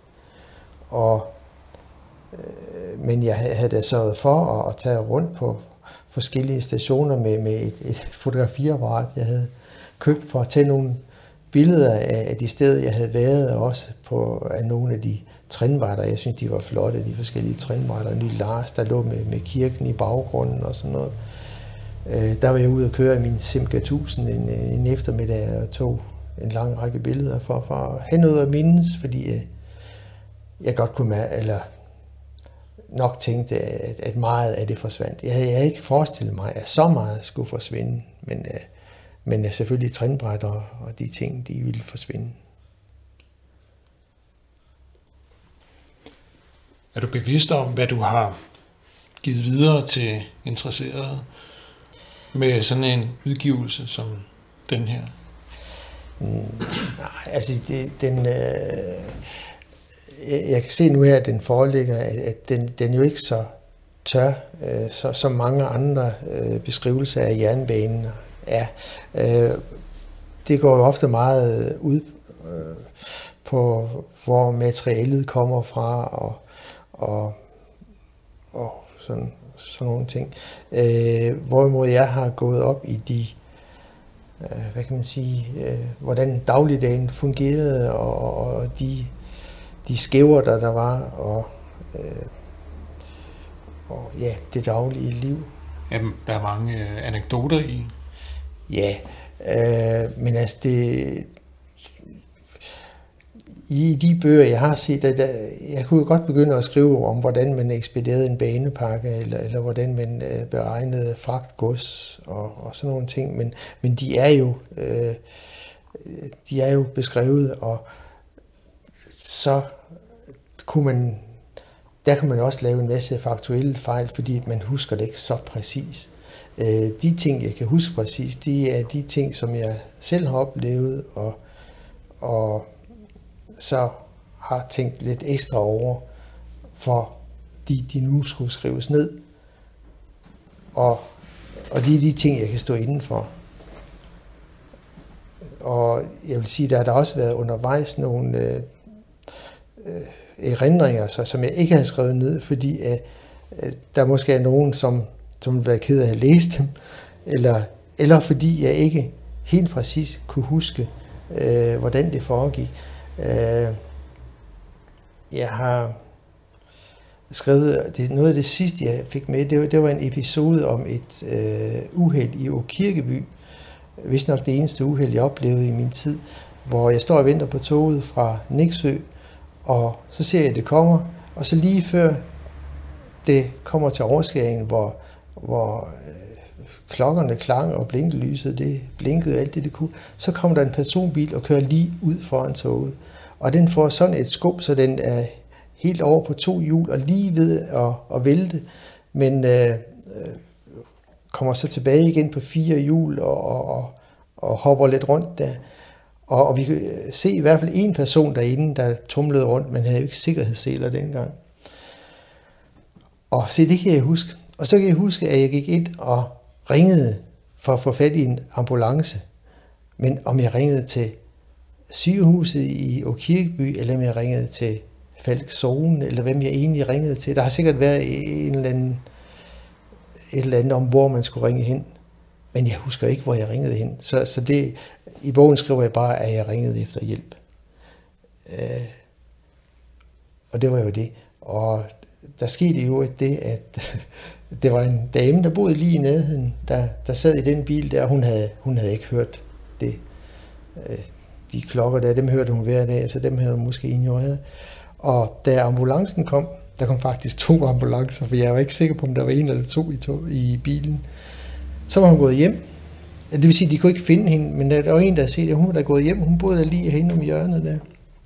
Men jeg havde da sørget for at tage rundt på forskellige stationer med et fotografiapparat, jeg havde købt for at tage nogle billeder af de steder, jeg havde været, og også af nogle af de trinbrætter. Jeg synes, de var flotte, de forskellige trinbrætter. Ny Lars, der lå med kirken i baggrunden og sådan noget. Der var jeg ude og køre i min Simca 1000 en eftermiddag og tog en lang række billeder for at have noget at mindes, fordi jeg godt kunne nok tænkte, at meget af det forsvandt. Jeg havde ikke forestillet mig, at så meget skulle forsvinde, men selvfølgelig trinbrætter og de ting, de ville forsvinde. Er du bevidst om, hvad du har givet videre til interesserede med sådan en udgivelse som den her? Nej, altså jeg kan se nu her, at den foreligger, at den jo ikke så tør, som mange andre beskrivelser af jernbanen er. Det går jo ofte meget ud på, hvor materialet kommer fra, og sådan nogle ting. Hvorimod jeg har gået op i de, hvad kan man sige, hvordan dagligdagen fungerede, og de skæver, der var, og ja, det daglige liv. Der er mange anekdoter i. Ja, Men altså i de bøger, jeg har set, jeg kunne jo godt begynde at skrive om, hvordan man ekspederede en banepakke, eller hvordan man beregnede fragtgods og sådan nogle ting, men de er jo beskrevet, og så der kan man også lave en masse faktuelle fejl, fordi man husker det ikke så præcis. De ting, jeg kan huske præcis, de er de ting, som jeg selv har oplevet, og så har tænkt lidt ekstra over, for de nu skulle skrives ned. Og det er de ting, jeg kan stå indenfor. Og jeg vil sige, der har der også været undervejs nogle erindringer, som jeg ikke har skrevet ned, fordi der måske er nogen, som vil være ked af at have læst dem, eller fordi jeg ikke helt præcis kunne huske, hvordan det foregik. Jeg har skrevet, noget af det sidste, jeg fik med, det var en episode om et uheld i Åkirkeby. Vist nok det eneste uheld, jeg oplevede i min tid, hvor jeg står og venter på toget fra Nexø, og så ser jeg, at det kommer, og så lige før det kommer til overskæringen, hvor klokkerne klang og blinkelyset, det blinkede alt det kunne, så kommer der en personbil og kører lige ud foran toget. Og den får sådan et skub, så den er helt over på 2 hjul og lige ved at vælte, men kommer så tilbage igen på 4 hjul og hopper lidt rundt der. Og vi kan se i hvert fald en person derinde, der tumlede rundt, men havde jo ikke sikkerhedsseler dengang. Og se, det kan jeg huske. Og så kan jeg huske, at jeg gik ind og ringede for at få fat i en ambulance. Men om jeg ringede til sygehuset i Åkirkeby, eller om jeg ringede til Falkzonen, eller hvem jeg egentlig ringede til. Der har sikkert været et eller andet om, hvor man skulle ringe hen. Men jeg husker ikke, hvor jeg ringede hen. Så det, i bogen skriver jeg bare, at jeg ringede efter hjælp. Og det var jo det. Og der skete jo det, at det var en dame, der boede lige i nærheden, der sad i den bil der, hun havde ikke hørt det. De klokker der, dem hørte hun hver dag, så dem havde hun måske ignoreret. Og da ambulancen kom, der kom faktisk 2 ambulancer, for jeg var ikke sikker på, om der var 1 eller 2 i bilen. Så var hun gået hjem. Det vil sige, at de kunne ikke finde hende, men der var en, der havde set, at hun var der gået hjem. Hun boede der lige hen om hjørnet der.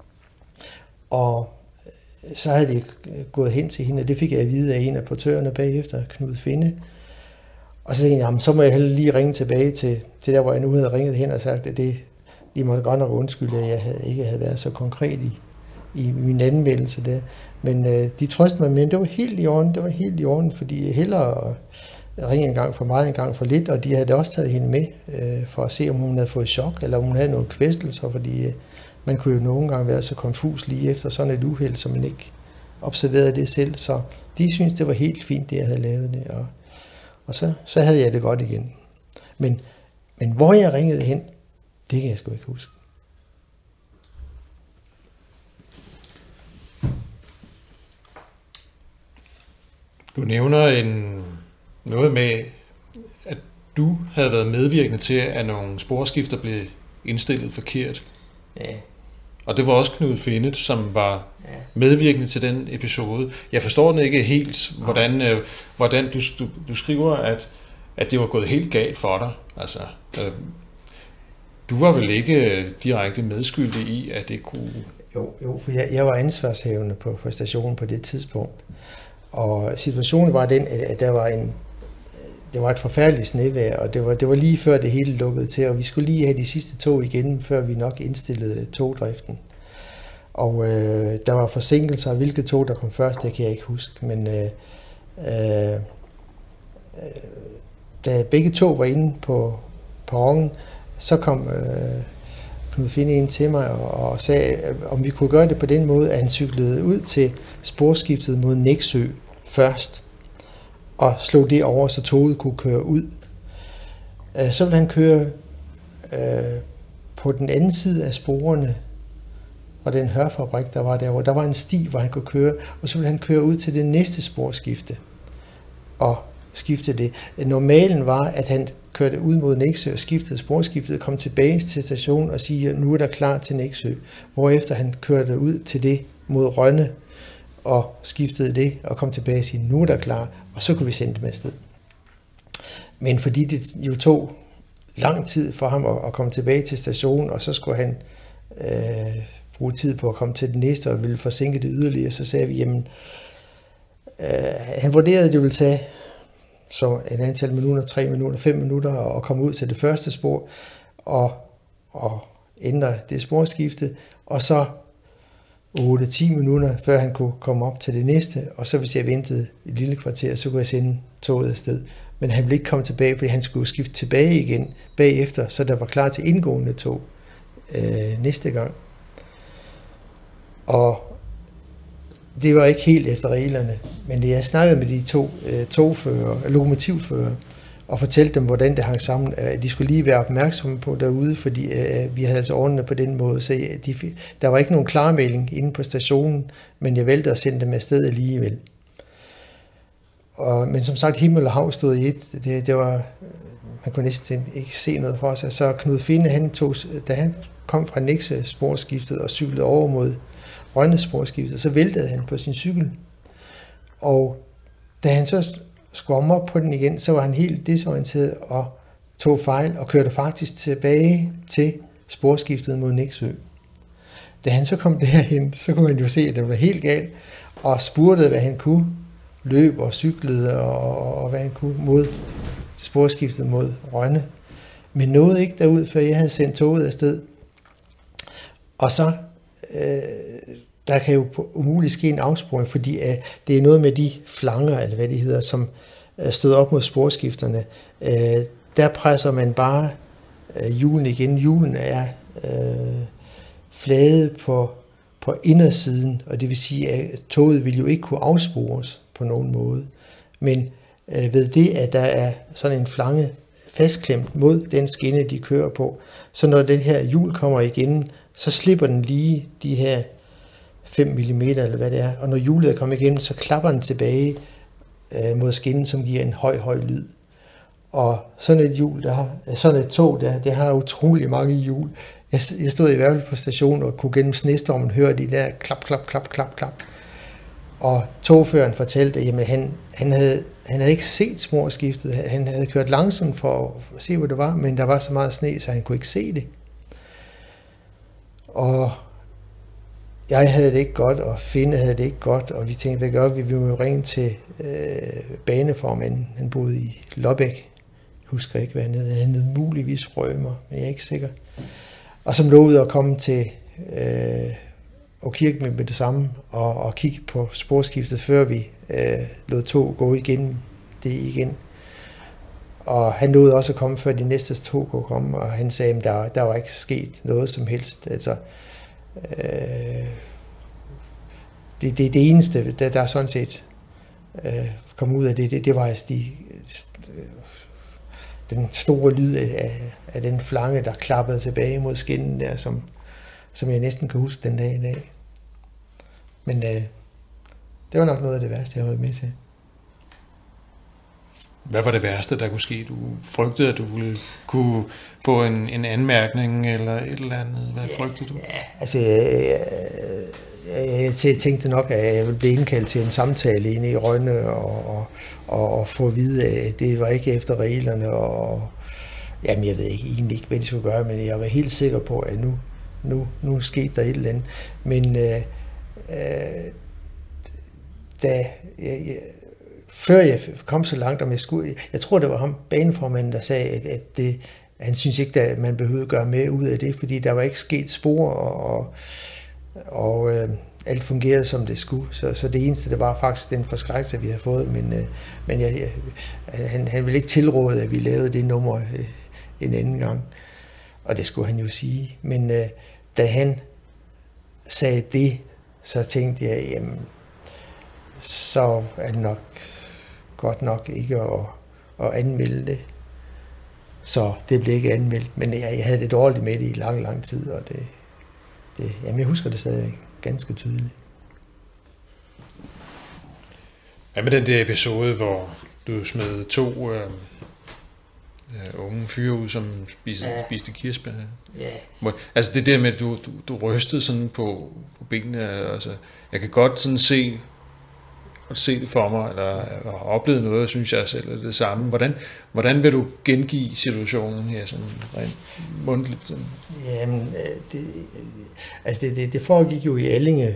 Og så havde de gået hen til hende, og det fik jeg at vide af en af portørerne bagefter, Knud Finde. Og så tænkte jeg, så må jeg heller lige ringe tilbage til der, hvor jeg nu havde ringet hen og sagt, at de måtte godt nok undskylde, at jeg ikke havde været så konkret i min anmeldelse der. Men de trøstede mig, men det var helt i orden, fordi jeg hellere ringe en gang for meget, en gang for lidt, og de havde også taget hende med for at se, om hun havde fået chok, eller om hun havde nogle kvæstelser, fordi man kunne jo nogle gange være så konfus lige efter sådan et uheld, så man ikke observerede det selv. Så de syntes, det var helt fint, det jeg havde lavet det, og så havde jeg det godt igen. Men hvor jeg ringede hen, det kan jeg sgu ikke huske. Du nævner noget med, at du havde været medvirkende til, at nogle sporskifter blev indstillet forkert. Ja. Og det var også Knud Finde, som var medvirkende til den episode. Jeg forstår den ikke helt, hvordan du skriver, at det var gået helt galt for dig. Altså, du var vel ikke direkte medskyldig i, at det kunne... Jo, for jeg var ansvarshavende på stationen på det tidspunkt. Og situationen var den, at det var et forfærdeligt snevejr, og det var lige før det hele lukkede til, og vi skulle lige have de sidste tog igen, før vi nok indstillede togdriften. Og der var forsinkelser, hvilke tog der kom først, det kan jeg ikke huske, men da begge tog var inde på perronen, så kom Knud Finde ind til mig og sagde, om vi kunne gøre det på den måde, at han cyklede ud til sporskiftet mod Nexø først, og slog det over, så toget kunne køre ud. Så ville han køre på den anden side af sporene, og den hørfabrik, der var der, hvor der var en sti, hvor han kunne køre, og så ville han køre ud til det næste sporskifte, og skifte det. Normalen var, at han kørte ud mod Nexø og skiftede sporskiftet, kom tilbage til stationen og siger, nu er der klar til Nexø. Hvorefter han kørte ud til det mod Rønne og skiftede det og kom tilbage og sige, nu er der klar, og så kunne vi sende dem afsted. Men fordi det jo tog lang tid for ham at komme tilbage til stationen, og så skulle han bruge tid på at komme til det næste og ville forsinke det yderligere, så sagde vi, jamen, han vurderede, at det ville tage så et antal minutter, 3 minutter, 5 minutter, at komme ud til det første spor og ændre det sporskifte, og så 8-10 minutter, før han kunne komme op til det næste, og så hvis jeg ventede et lille kvarter, så kunne jeg sende toget afsted. Men han ville ikke komme tilbage, fordi han skulle skifte tilbage igen bagefter, så der var klar til indgående tog næste gang. Og det var ikke helt efter reglerne, men jeg snakkede med de to lokomotivførere og fortalte dem, hvordan det hang sammen. De skulle lige være opmærksomme på derude, fordi vi havde altså ordnet på den måde, så der var ikke nogen klarmelding inde på stationen, men jeg valgte at sende dem afsted alligevel. Men som sagt, himmel og hav stod i et. Det var, man kunne næsten ikke se noget for sig. Så Knud Finne, da han kom fra Nexø sporskiftet og cyklede over mod Rønne sporskiftet, så væltede han på sin cykel. Og da han så skulle op på den igen, så var han helt desorienteret og tog fejl og kørte faktisk tilbage til sporskiftet mod Nexø. Da han så kom derhen, så kunne man jo se, at det var helt galt, og spurgte, hvad han kunne, løb og cyklede og hvad han kunne mod sporskiftet mod Rønne. Men nåede ikke derud, før jeg havde sendt toget afsted. Og så, der kan jo umuligt ske en afsporing, fordi det er noget med de flanger, eller hvad det hedder, som støder op mod sporskifterne. Der presser man bare hjulen igen. Hjulen er flade på indersiden, og det vil sige, at toget vil jo ikke kunne afspores på nogen måde. Men ved det, at der er sådan en flange fastklemt mod den skinne, de kører på, så når den her hjul kommer igen, så slipper den lige de her 5 mm, eller hvad det er, og når hjulet er kommet igennem, så klapper den tilbage mod skinnen, som giver en høj lyd. Og sådan et hjul, sådan et tog, det har utrolig mange hjul. Jeg stod i hvert fald på stationen og kunne gennem snestormen høre de der klap, klap, klap, klap, klap. Og togføreren fortalte, at jamen, han havde ikke set sporskiftet. Han havde kørt langsomt for at se, hvad det var, men der var så meget sne, så han kunne ikke se det. Og jeg havde det ikke godt, og Finne havde det ikke godt, og vi tænkte, hvad gør vi? Vi må ringe til baneformanden. Han boede i Lobæk. Jeg husker ikke, hvad han hed. Han hed muligvis Rømer, men jeg er ikke sikker. Og som lovede at komme til og kigge med det samme, og kigge på sporskiftet, før vi lod tog gå igennem det igen. Og han nåede også at komme, før de næste tog kunne komme, og han sagde, at der var ikke sket noget som helst. Altså, det eneste, der sådan set kom ud af det var altså den store lyd af den flange, der klappede tilbage mod skinnen der, som jeg næsten kan huske den dag i dag. Men det var nok noget af det værste, jeg har været med til. Hvad var det værste, der kunne ske? Du frygtede, at du ville kunne få en anmærkning eller et eller andet. Hvad frygtede du? Ja, altså jeg tænkte nok, at jeg ville blive indkaldt til en samtale inde i Rønne og få at vide, at det var ikke efter reglerne. Og jamen, jeg ved egentlig ikke, hvad de skulle gøre, men jeg var helt sikker på, at nu skete der et eller andet. Men før jeg kom så langt, om jeg tror, det var ham, baneformanden, der sagde, at han synes ikke, at man behøvede at gøre mere ud af det, fordi der var ikke sket spor, og alt fungerede, som det skulle. Så det eneste, det var faktisk den forskrækkelse, vi havde fået, men han ville ikke tilråde, at vi lavede det nummer en anden gang. Og det skulle han jo sige. Men da han sagde det, så tænkte jeg, jamen, så er det nok godt nok ikke at anmelde det. Så det blev ikke anmeldt, men jeg havde det dårligt med det i lang tid, og jamen jeg husker det stadigvæk ganske tydeligt. Hvad med den der episode, hvor du smed unge fyre ud, som spiste kirsebær. Ja. Altså det der med, at du rystede sådan på benene, altså, jeg kan godt sådan se det for mig, eller har oplevet noget, synes jeg selv er det samme. Hvordan vil du gengive situationen her, sådan rent mundtligt? Sådan? Jamen, det foregik jo i Allinge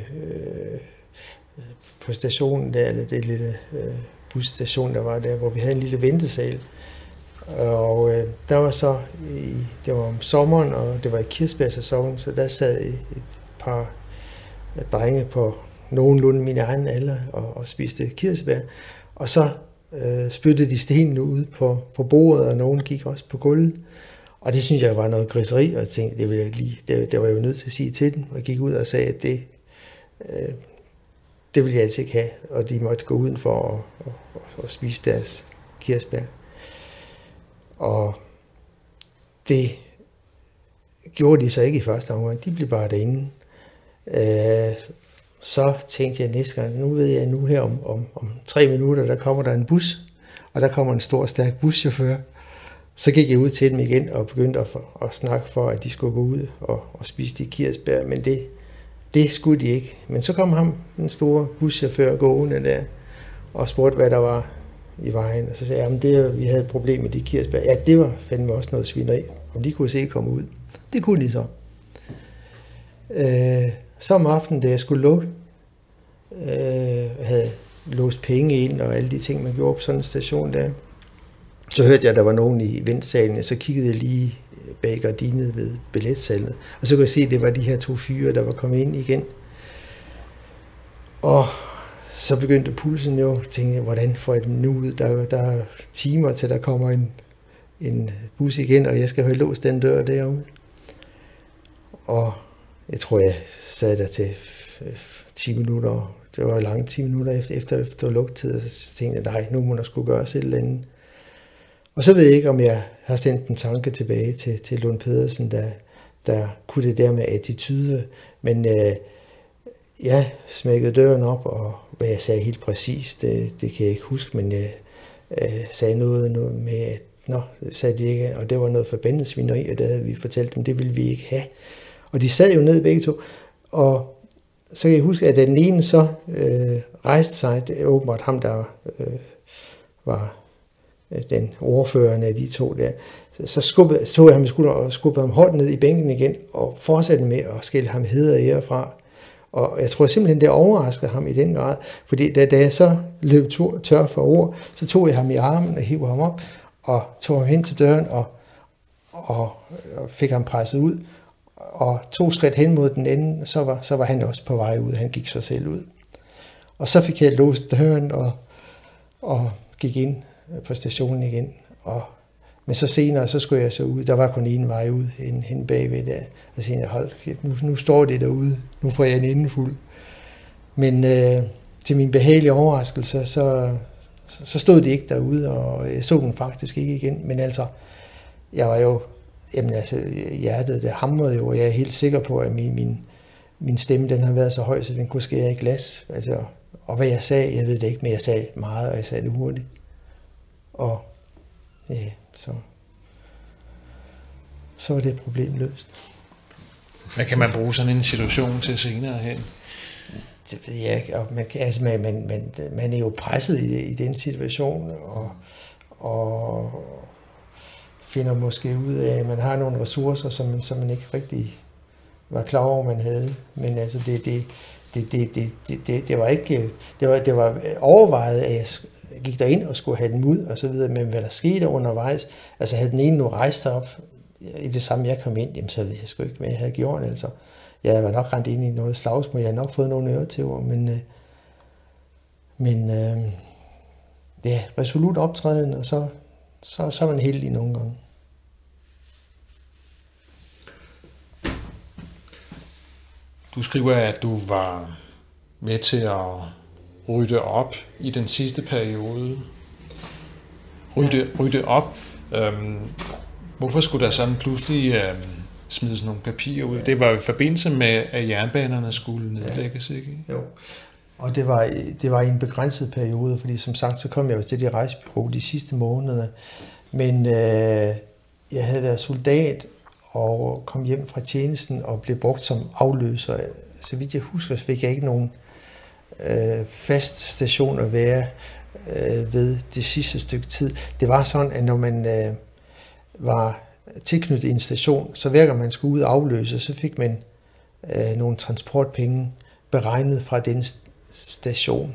på stationen der, eller det lille busstation, der var der, hvor vi havde en lille ventesal. Og der var så, det var om sommeren, og det var i kirsebærsæsonen, så der sad et par drenge på nogenlunde min egen alder og spiste kirsebær. Og så spyttede de stenene ud på bordet, og nogen gik også på gulvet. Og det synes jeg var noget griseri, og jeg tænkte, det var jeg jo nødt til at sige til dem, og jeg gik ud og sagde, at det ville jeg altså ikke have, og de måtte gå udenfor og spise deres kirsebær. Og det gjorde de så ikke i første omgang, de blev bare derinde. Så tænkte jeg næste gang, nu ved jeg nu her om 3 minutter, der kommer der en bus, og der kommer en stor, stærk buschauffør. Så gik jeg ud til dem igen og begyndte at snakke for, at de skulle gå ud og spise de kirsebær, men det skulle de ikke. Men så kom ham, den store buschauffør, gående der, og spurgte, hvad der var i vejen. Og så sagde jeg, at vi havde et problem med de kirsebær. Ja, det var fandme også noget svineri, om de kunne se komme ud. Det kunne de så. Så om aftenen, da jeg skulle lukke, havde låst penge ind og alle de ting, man gjorde på sådan en station der, så hørte jeg, at der var nogen i ventsalen, så kiggede jeg lige bag gardinet ved billetsalget, og så kunne jeg se, at det var de her 2 fyre, der var kommet ind igen. Og så begyndte pulsen jo, tænkte jeg, hvordan får jeg dem nu ud? Der er timer til, der kommer en bus igen, og jeg skal have låst den dør derude. Og jeg tror, jeg sad der til 10 minutter, det var langt 10 minutter efter lugtid, og så tænkte jeg, nej, nu må der skulle gøres et eller andet. Og så ved jeg ikke, om jeg har sendt en tanke tilbage til Lund Pedersen, der kunne det der med attitude, men jeg smækkede døren op, og hvad jeg sagde helt præcis, det kan jeg ikke huske, men jeg sagde noget med, at sagde de ikke, og det var noget forbandet svineri, og det havde vi fortalt dem, det ville vi ikke have. Og de sad jo ned begge to, og så kan jeg huske, at den ene så rejste sig, det er åbenbart ham, der var den ordføreren af de to der, så tog jeg ham i skulderen og skubbede ham hårdt ned i bænken igen, og fortsatte med at skælde ham hed og ære fra. Og jeg tror simpelthen, det overraskede ham i den grad, fordi da jeg så løb tør for ord, så tog jeg ham i armen og hivede ham op, og tog ham hen til døren og fik ham presset ud, og 2 skridt hen mod den ende, så var han også på vej ud, han gik så selv ud. Og så fik jeg låst døren og gik ind på stationen igen, men så senere, så skulle jeg så ud, der var kun en vej ud, hen bagved der, og så tænkte jeg, hold, nu står det derude, nu får jeg en indefuld. Men til min behagelige overraskelse, så stod de ikke derude, og jeg så den faktisk ikke igen, men altså, jeg var jo, hjertet, det hamrede jo, og jeg er helt sikker på, at min stemme, den har været så høj, så den kunne skære i glas, altså, og hvad jeg sagde, jeg ved det ikke, men jeg sagde meget, og jeg sagde det hurtigt. Og ja, så var det problem løst. Hvad kan man bruge sådan en situation til senere hen? Det ved jeg ikke. Og man er jo presset i den situation, og finder måske ud af, at man har nogle ressourcer, som man ikke rigtig var klar over, man havde. Men altså det var ikke, det var overvejet, at jeg gik derind og skulle have den ud og så videre, men hvad der skete undervejs, altså havde den ene nu rejst sig op i det samme, jeg kom ind, jamen så ved jeg sgu ikke, hvad jeg havde gjort, altså. Jeg var nok rent ind i noget slagsmål, jeg havde nok fået nogle øretæver, men ja, resolut optræden, og så er man heldig nogle gange. Du skriver, at du var med til at rydde op i den sidste periode. Rydde op. Hvorfor skulle der sådan pludselig smide sådan nogle papirer ud? Det var i forbindelse med, at jernbanerne skulle nedlægges, ikke? Jo. Og det var i en begrænset periode, fordi som sagt, så kom jeg jo til det rejsebureau de sidste måneder. Men jeg havde været soldat og kom hjem fra tjenesten og blev brugt som afløser. Så vidt jeg husker, så fik jeg ikke nogen fast station at være ved det sidste stykke tid. Det var sådan, at når man var tilknyttet en station, så hver gang man skulle ud og afløse, så fik man nogle transportpenge beregnet fra den station.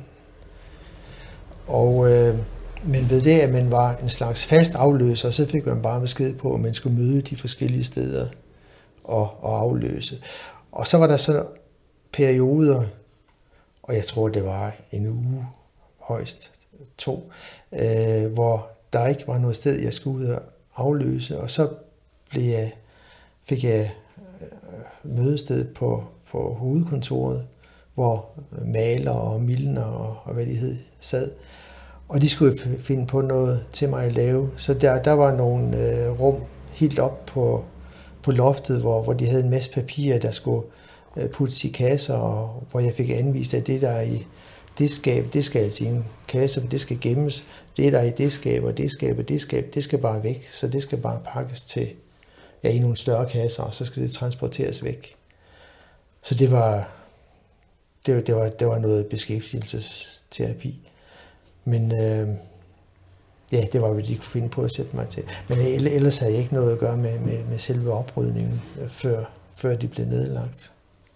Men ved det, at man var en slags fast afløser, så fik man bare besked på, at man skulle møde de forskellige steder og afløse. Og så var der så perioder, og jeg tror, det var en uge, højst 2, hvor der ikke var noget sted, jeg skulle ud og afløse. Og så fik jeg mødested på hovedkontoret, hvor maler og milner og hvad de hed sad. Og de skulle finde på noget til mig at lave. Så der var nogle rum helt op på loftet, hvor de havde en masse papirer, der skulle puttes i kasser, og hvor jeg fik anvist, at det der er i det skab, det skal altså i en kasse, for det skal gemmes. Det der er i det skab, og det skab, og det skab, det skal bare væk. Så det skal bare pakkes til i nogle større kasser, og så skal det transporteres væk. Så det var noget beskæftigelsesterapi. Men det var, hvad de kunne finde på at sætte mig til. Men ellers havde jeg ikke noget at gøre med selve oprydningen, før de blev nedlagt.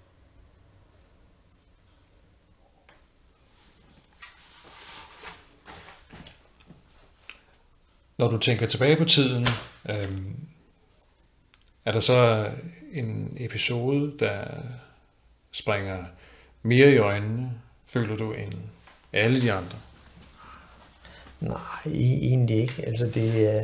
Når du tænker tilbage på tiden, er der så en episode, der springer mere i øjnene, føler du, end alle de andre? Nej, egentlig ikke. Altså det er...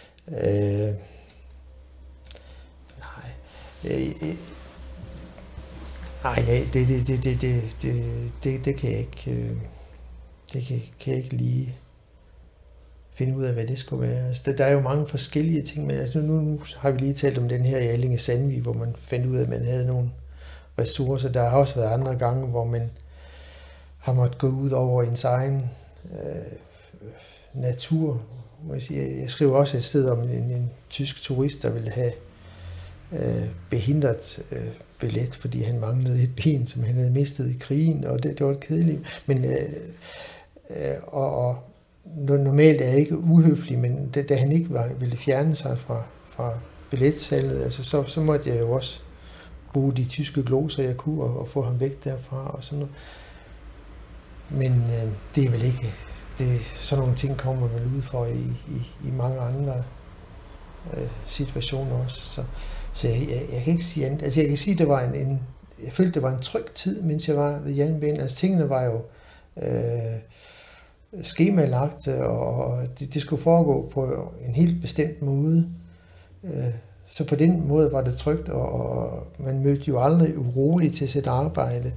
det kan jeg ikke... Det kan jeg ikke lige finde ud af, hvad det skulle være. Altså, der er jo mange forskellige ting, men altså, nu har vi lige talt om den her i Allinge Sandvig, hvor man fandt ud af, at man havde nogle ressourcer. Der har også været andre gange, hvor man har måttet gå ud over ens egen natur. Jeg skriver også et sted om en tysk turist, der ville have behindret billet, fordi han manglede et ben, som han havde mistet i krigen, og det var et kedeligt. Men normalt er jeg ikke uhøflig, men da han ikke ville fjerne sig fra billetsalget, altså så måtte jeg jo også bruge de tyske gloser, jeg kunne, og få ham væk derfra og sådan noget. Men det er vel ikke... sådan nogle ting kommer man vel ud for i mange andre situationer også. Så jeg kan ikke sige andet. Altså jeg kan sige, at det var jeg følte, det var en tryg tid, mens jeg var ved jernbanen. Altså tingene var jo skemalagt, og det skulle foregå på en helt bestemt måde. Så på den måde var det trygt, og man mødte jo aldrig uroligt til sit arbejde.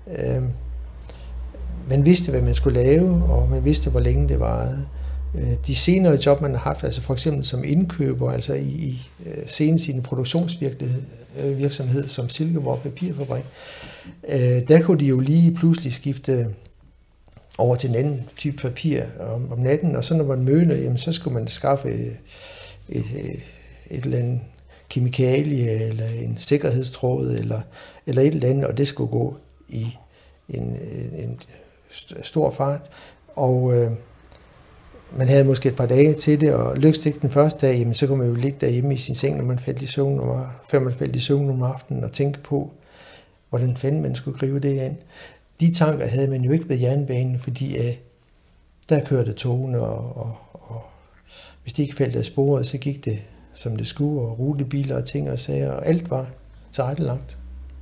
Man vidste, hvad man skulle lave, og man vidste, hvor længe det varede. De senere job, man har haft, altså for eksempel som indkøber, altså i senest i en produktionsvirksomhed som Silkeborg Papirfabrik, der kunne de jo lige pludselig skifte over til en anden type papir om natten, og så når man mødte, jamen, så skulle man skaffe et eller andet kemikalie, eller en sikkerhedstråd, eller et eller andet, og det skulle gå i en stor fart, og man havde måske et par dage til det, og lykkedes ikke den første dag, jamen, så kunne man jo ligge derhjemme i sin seng, når man faldt i søvn, før man faldt i søvn om aftenen, og tænke på, hvordan fanden man skulle gribe det an. De tanker havde man jo ikke ved jernbanen, fordi der kørte togene, og hvis de ikke faldt af sporet, så gik det, som det skulle, og rutebiler og ting og sager, og alt var tilrettelagt.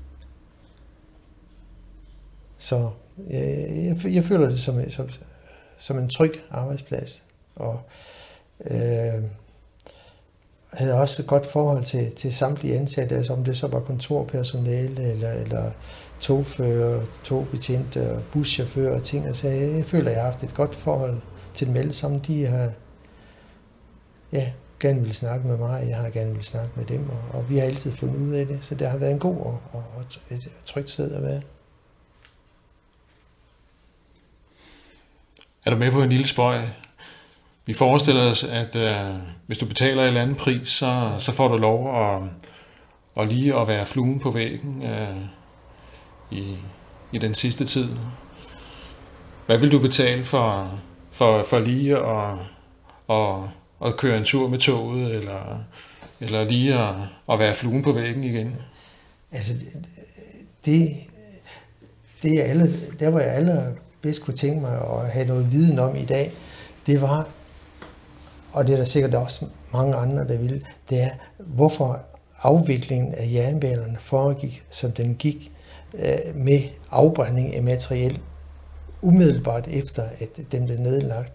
Så jeg føler det som en tryg arbejdsplads, og havde også et godt forhold til samtlige ansatte, altså om det så var kontorpersonale, eller togfører, togbetjente, og buschauffører og ting, så jeg føler, at jeg har haft et godt forhold til dem alle sammen. De har gerne ville snakke med mig, jeg har gerne ville snakke med dem, og vi har altid fundet ud af det, så det har været en god og et trygt sted at være. Er du med på en lille spøg? Vi forestiller os, at hvis du betaler en eller anden pris, så får du lov at lige at være fluen på væggen i den sidste tid. Hvad vil du betale for lige at køre en tur med toget, eller lige at være fluen på væggen igen? Altså, der hvor jeg allerbedst kunne tænke mig at have noget viden om i dag, det var, og det er der sikkert også mange andre, der vil, det er, hvorfor afviklingen af jernbanerne foregik, som den gik, med afbrænding af materiel umiddelbart efter, at den blev nedlagt,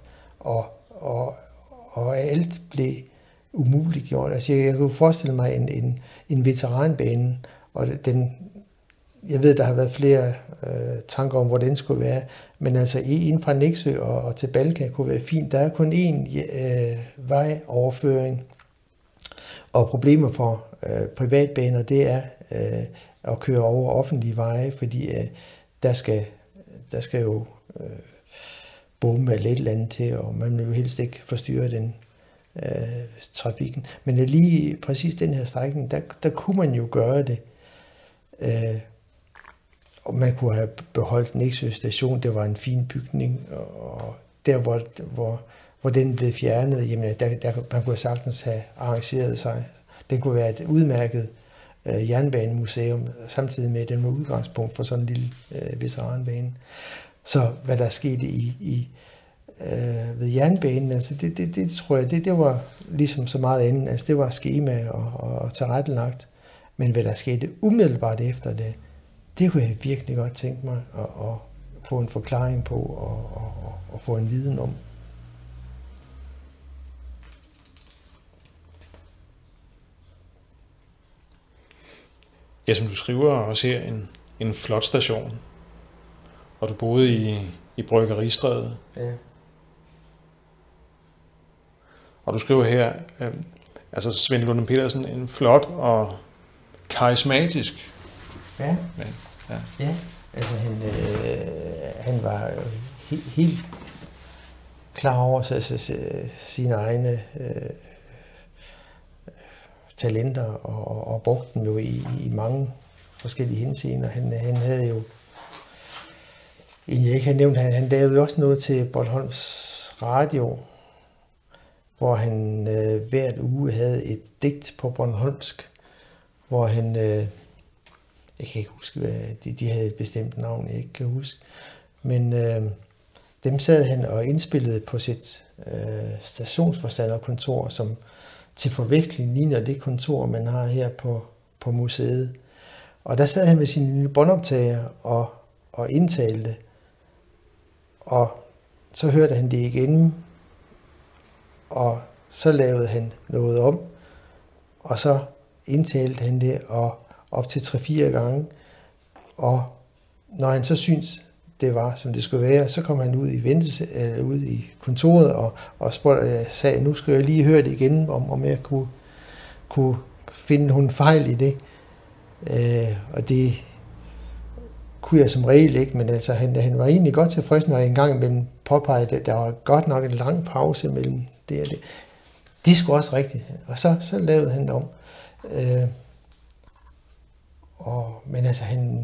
og alt blev umuliggjort. Altså, jeg kunne forestille mig en veteranbane, og jeg ved, der har været flere tanker om, hvor den skulle være, men altså inden fra Nexø og til Balka kunne være fint. Der er kun én vejoverføring, og problemer for privatbaner, det er at køre over offentlige veje, fordi der skal jo bombe eller et eller andet til, og man vil jo helst ikke forstyrre den trafikken. Men lige præcis den her strækning, der kunne man jo gøre det. Og man kunne have beholdt Nexø station, det var en fin bygning, og der hvor den blev fjernet, jamen man kunne sagtens have arrangeret sig. Den kunne være et udmærket jernbanemuseum, samtidig med at den var udgangspunkt for sådan en lille veteranbane. Så hvad der skete ved jernbanen, altså det tror jeg, det var ligesom så meget andet, altså det var skema og tilrettelagt, men hvad der skete umiddelbart efter det kunne jeg virkelig godt tænke mig at få en forklaring på og få en viden om. Ja, som du skriver også her, en flot station, og du boede i Bryggeristræde. Ja. Og du skriver her, altså Svend Lunde Petersen, en flot og karismatisk. Ja. Ja, altså han var helt klar over sine egne talenter og brugte dem jo i mange forskellige henseender. Han havde jo, jeg ikke har nævnt, han lavede også noget til Bornholms Radio, hvor han hvert uge havde et digt på bornholmsk, hvor han, jeg kan ikke huske, hvad de havde et bestemt navn, jeg ikke kan huske, men dem sad han og indspillede på sit stationsforstanderkontor, som til forveksling ligner det kontor, man har her på museet. Og der sad han med sin lille båndoptager og indtalte, og så hørte han det igen, og så lavede han noget om, og så indtalte han det op til 3-4 gange, og når han så synes, det var, som det skulle være, så kom han ud i kontoret og sagde, nu skal jeg lige høre det igen, om jeg kunne finde nogle fejl i det. Og det kunne jeg som regel ikke, men altså han var egentlig godt tilfreds, når jeg engang imellem påpegede, at der var godt nok en lang pause mellem det og det. Det er sgu også rigtigt. Og så lavede han det om. Men altså han...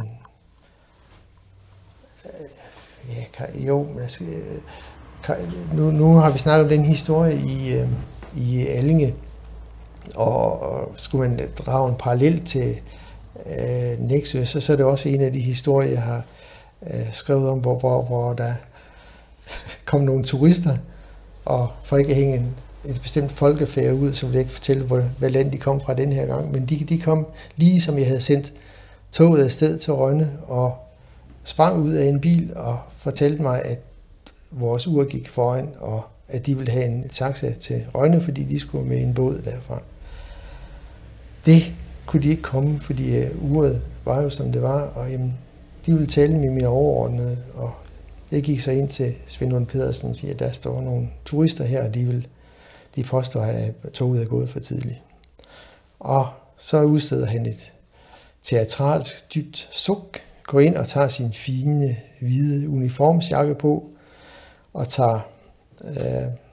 Nu har vi snakket om den historie i Allinge, og skulle man drage en parallel til Nexø, så er det også en af de historier, jeg har skrevet om, hvor der kom nogle turister, og for ikke at hænge et bestemt folkefærd ud, så ville jeg ikke fortælle, hvad land de kom fra den her gang, men de kom lige som jeg havde sendt toget afsted til Rønne, og sprang ud af en bil og fortalte mig, at vores ur gik foran, og at de ville have en taxa til Rønne, fordi de skulle med en båd derfra. Det kunne de ikke komme, fordi uret var jo som det var, og jamen, de ville tale med mine overordnede, og jeg gik så ind til Svend Lunde Petersen og siger, at der står nogle turister her, og de påstår, at toget er gået for tidligt. Og så udsteder han et teatralsk dybt suk, går ind og tager sin fine, hvide uniformsjakke på, og tager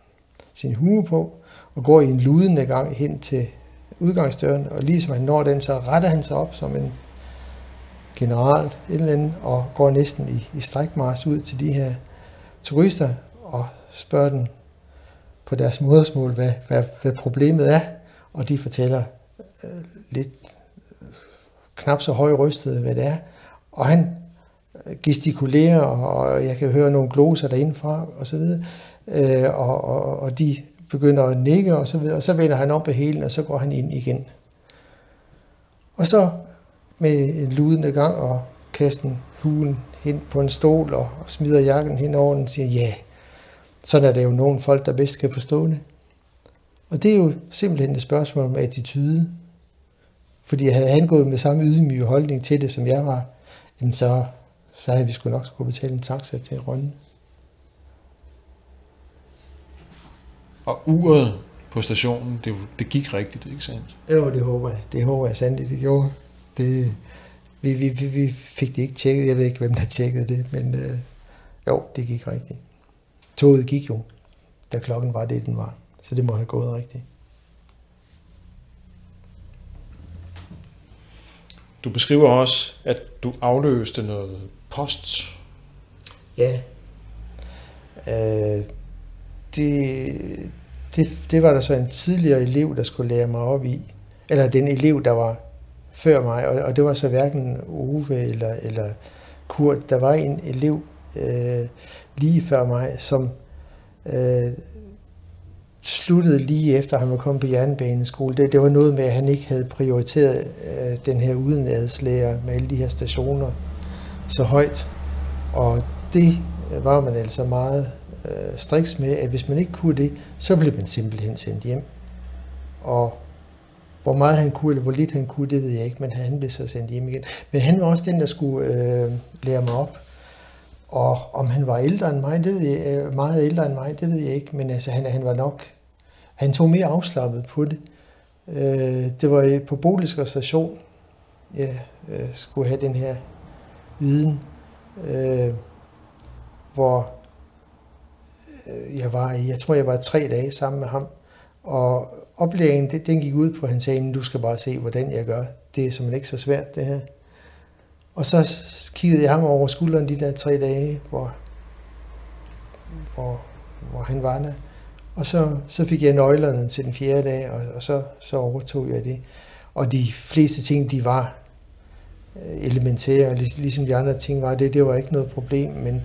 sin hue på, og går i en ludende gang hen til udgangsdøren, og lige som han når den, så retter han sig op som en general, et eller andet, og går næsten i strækmarch ud til de her turister, og spørger dem på deres modersmål, hvad problemet er, og de fortæller lidt knap så højrystet, hvad det er, og han gestikulerer, og jeg kan høre nogle gloser derindefra, og så videre, og de begynder at nikke, og så videre, og så vender han op af hælen, og så går han ind igen. Og så med en ludende gang, og kaster huen hen på en stol, og smider jakken hen over den, og siger, ja, sådan er det jo nogle folk, der bedst kan forstå det. Og det er jo simpelthen et spørgsmål om attitude. Fordi havde han gået med samme ydmyge holdning til det, som jeg var, så havde vi sgu nok skulle betale en taxa til Rønne. Og uret på stationen, det gik rigtigt, ikke sandt? Jo, det håber jeg. Det håber jeg sandelig, det gjorde. Vi fik det ikke tjekket. Jeg ved ikke, hvem der tjekkede det, men jo, det gik rigtigt. Toget gik jo, da klokken var det, den var. Så det må have gået rigtigt. Du beskriver også, at du afløste noget post. Ja. Det var der så en tidligere elev, der skulle lære mig op i. Eller den elev, der var før mig. Og det var så hverken Ove eller Kurt. Der var en elev lige før mig, som sluttede lige efter, han var kommet på jernbaneskole. Det var noget med, at han ikke havde prioriteret den her udenadslærer med alle de her stationer så højt. Og det var man altså meget striks med, at hvis man ikke kunne det, så blev man simpelthen sendt hjem. Og hvor meget han kunne, eller hvor lidt han kunne, det ved jeg ikke, men han blev så sendt hjem igen. Men han var også den, der skulle lære mig op. Og om han var ældre end mig, det ved jeg, meget ældre end mig, det ved jeg ikke, men altså han var nok, han tog mere afslappet på det. Det var på Bodilsker station, jeg skulle have den her viden, hvor jeg tror jeg var 3 dage sammen med ham, og oplæringen, den gik ud på, at han sagde, du skal bare se, hvordan jeg gør. Det er simpelthen ikke så svært, det her. Og så kiggede jeg ham over skulderen de der 3 dage, hvor han var der. Og så fik jeg nøglerne til den 4. dag, og så overtog jeg det. Og de fleste ting, de var elementære, ligesom de andre ting var det var ikke noget problem, men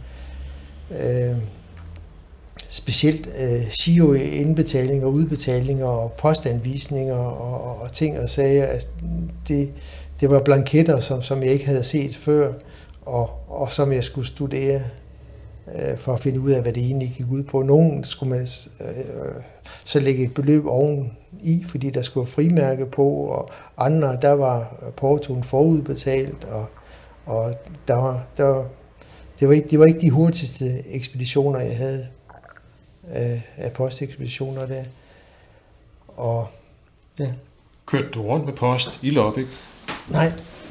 specielt giro-indbetalinger, udbetalinger og postanvisninger og ting og sager. Altså, det var blanketter, som jeg ikke havde set før, og som jeg skulle studere for at finde ud af, hvad det egentlig gik ud på. Nogen skulle man så lægge et beløb oven i, fordi der skulle frimærke på, og andre, der var portoen forudbetalt, og det var ikke de hurtigste ekspeditioner, jeg havde af postekspeditioner der. Og ja. Kørte du rundt med post i Lobbæk? Nej,